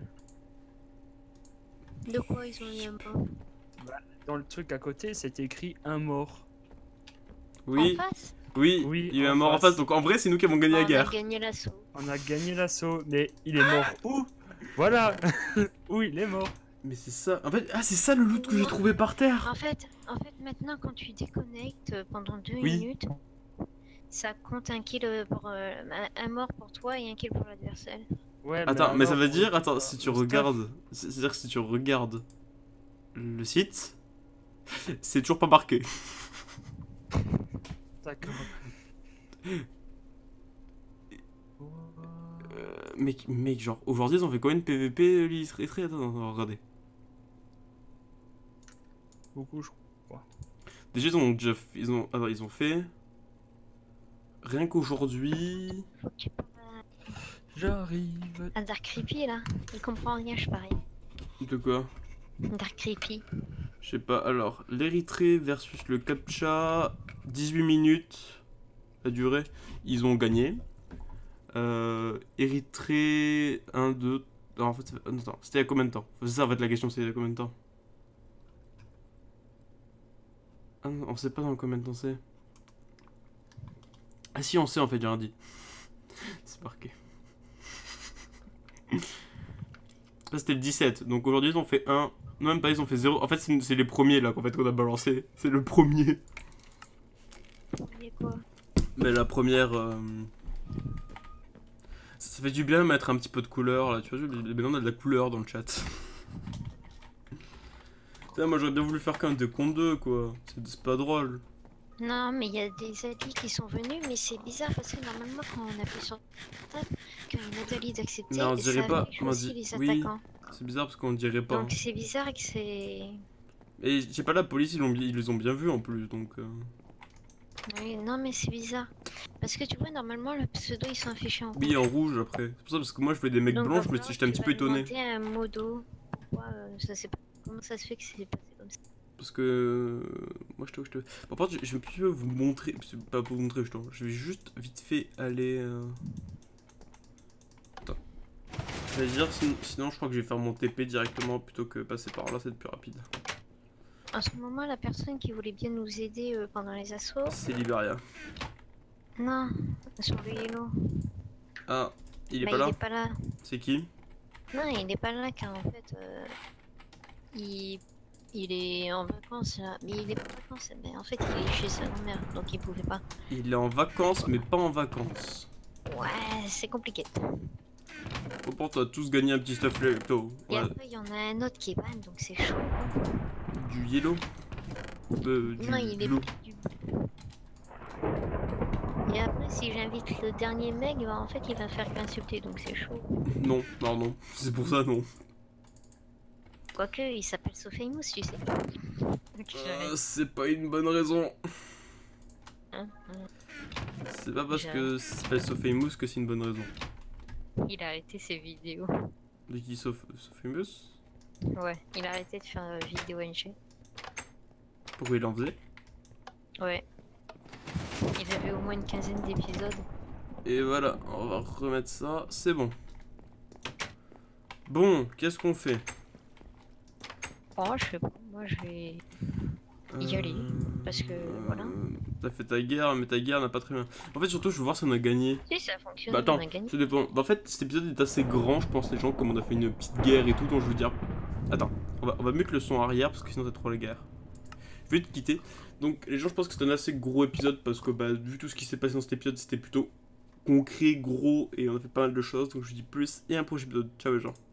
Speaker 3: De quoi ils ont eu un mort?
Speaker 6: Dans le truc à côté, c'était écrit un mort.
Speaker 1: Oui,
Speaker 3: En face?
Speaker 1: oui,
Speaker 6: Oui,
Speaker 1: il y a eu
Speaker 6: en
Speaker 1: un mort en
Speaker 6: face.
Speaker 1: face. Donc en vrai, c'est nous qui avons gagné
Speaker 3: On
Speaker 1: la
Speaker 3: a
Speaker 1: guerre.
Speaker 3: gagné l'assaut.
Speaker 6: On a gagné l'assaut, mais il est mort où? Voilà. Où il est mort.
Speaker 1: Mais c'est ça. En fait, ah, c'est ça le loot que j'ai trouvé par terre.
Speaker 3: En fait, en fait, maintenant, quand tu déconnectes euh, pendant deux
Speaker 1: Oui.
Speaker 3: minutes, ça compte un kill euh, pour euh, un, un mort pour toi et un kill pour l'adversaire.
Speaker 6: Ouais,
Speaker 1: Attends, mais ça
Speaker 6: alors,
Speaker 1: veut dire,
Speaker 6: on-
Speaker 1: attends, si tu
Speaker 6: on staff.
Speaker 1: regardes, c'est- c'est-à-dire que si tu regardes le site, c'est toujours pas marqué.
Speaker 6: D'accord.
Speaker 1: Euh, mec, mec, genre, aujourd'hui ils ont fait combien de P V P, Lys Rétré? Attends, attends, regardez.
Speaker 6: Beaucoup, je
Speaker 1: Déjà, ils ont déjà, f- ils ont, attends, ils ont fait, rien qu'aujourd'hui,
Speaker 3: Faut que tu parles à-
Speaker 6: J'arrive.
Speaker 3: à Dark Creepy là. Il comprend rien, je parie.
Speaker 1: de quoi?
Speaker 3: Dark Creepy.
Speaker 1: Je sais pas, alors, l'Érythrée versus le Captcha, dix-huit minutes la durée. Ils ont gagné. Euh, Érythrée, un, deux... Non, en fait, ça fait- attends, c'était il y a combien de temps? C'est ça en fait la question, c'était il y a combien de temps? Ah non, on sait pas dans combien de temps c'est. Ah si, on sait en fait, j'ai rien dit. C'est marqué. Ça c'était le dix-sept, donc aujourd'hui ils ont fait un. Non, même pas, ils ont fait zéro. En fait, c'est c'est les premiers là qu'en fait qu'on a balancé. C'est le premier.
Speaker 3: Il y a quoi?
Speaker 1: Mais la première. euh, Ça fait du bien de mettre un petit peu de couleur là, tu vois. Maintenant on a de la couleur dans le chat. Putain, moi j'aurais bien voulu faire quand même des comptes deux quoi. C'est c'est pas drôle.
Speaker 3: Non, mais il y a des alliés qui sont venus, mais c'est bizarre parce que normalement, quand on appuie sur table, quand il y a des alliés d'accepter,
Speaker 1: Mais on
Speaker 3: ça
Speaker 1: dirait pas,
Speaker 3: affiche
Speaker 1: on
Speaker 3: aussi
Speaker 1: dit-
Speaker 3: les
Speaker 1: oui.
Speaker 3: attaquants.
Speaker 1: C'est bizarre parce qu'on dirait pas.
Speaker 3: Donc c'est bizarre et que c'est.
Speaker 1: Et je sais pas, la police ils, l'ont bi- ils les ont bien vus en plus donc. euh,
Speaker 3: Oui, non, mais c'est bizarre. Parce que tu vois, normalement, le pseudo ils sont affichés en
Speaker 1: Oui, en rouge après. C'est pour ça parce que moi je voyais des mecs
Speaker 3: Donc,
Speaker 1: blancs,
Speaker 3: va
Speaker 1: je me
Speaker 3: falloir
Speaker 1: suis j'étais un
Speaker 3: que
Speaker 1: petit
Speaker 3: tu
Speaker 1: peu
Speaker 3: vas
Speaker 1: étonné.
Speaker 3: inventer un modo. Pourquoi euh, ça sait pas comment ça se fait que c'est passé comme ça.
Speaker 1: Parce que. euh, Moi je te. Je te... Par contre, je, je peux vous montrer. C'est pas pour vous montrer, je, te- je vais juste vite fait aller. euh, Attends. Je vais dire, sinon, sinon je crois que je vais faire mon T P directement plutôt que passer par là, c'est plus rapide.
Speaker 3: En ce moment, la personne qui voulait bien nous aider euh, pendant les assauts.
Speaker 1: C'est Liberia.
Speaker 3: Non, sur le Yellow.
Speaker 1: Ah, il est
Speaker 3: Bah,
Speaker 1: pas
Speaker 3: il
Speaker 1: là
Speaker 3: est pas là.
Speaker 1: C'est qui?
Speaker 3: Non, il est pas là car en fait, euh, il, il est en vacances là. Mais il est pas en vacances, mais en fait, il est chez sa grand-mère, donc il pouvait pas.
Speaker 1: Il est en vacances, mais pas en vacances.
Speaker 3: Ouais, c'est compliqué.
Speaker 1: Bon, pour toi, tous gagné un petit stuff plutôt.
Speaker 3: Et
Speaker 1: Ouais,
Speaker 3: après, il y en a un autre qui est ban, donc c'est chaud.
Speaker 1: du yellow. Euh, du
Speaker 3: Non, il est
Speaker 1: blue.
Speaker 3: du. Et après, si j'invite le dernier mec, bah, en fait, il va faire qu'insulter, donc c'est chaud.
Speaker 1: Non, non, non. C'est pour ça, non.
Speaker 3: Quoique, il s'appelle Sofamous, tu sais. Donc,
Speaker 1: Euh, c'est pas une bonne raison.
Speaker 3: hein, hein.
Speaker 1: C'est pas parce
Speaker 3: J'arrête.
Speaker 1: que c'est fait Sophamous que c'est une bonne raison.
Speaker 3: Il a arrêté ses vidéos.
Speaker 1: De qui Soph Sophamous?
Speaker 3: Ouais, il a arrêté de faire euh, vidéo N G.
Speaker 1: Pourquoi il en faisait?
Speaker 3: Ouais. Il avait au moins une quinzaine d'épisodes.
Speaker 1: Et voilà, on va remettre ça, c'est bon. Bon, qu'est-ce qu'on fait?
Speaker 3: Oh, je sais pas, moi je vais y aller. Parce que, voilà.
Speaker 1: T'as fait ta guerre, mais ta guerre n'a pas très bien. En fait, surtout, je veux voir si on a gagné.
Speaker 3: Si ça fonctionne,
Speaker 1: Bah attends,
Speaker 3: on a gagné.
Speaker 1: ça dépend. Bah, en fait, cet épisode est assez grand, je pense, les gens, comme on a fait une petite guerre et tout, donc je veux dire. Attends, on va, on va mettre le son arrière parce que sinon c'est trop la guerre. Je vais te quitter. Donc, les gens, je pense que c'est un assez gros épisode parce que, bah, vu tout ce qui s'est passé dans cet épisode, c'était plutôt concret, gros et on a fait pas mal de choses. Donc, je vous dis plus et un prochain épisode. Ciao, les gens.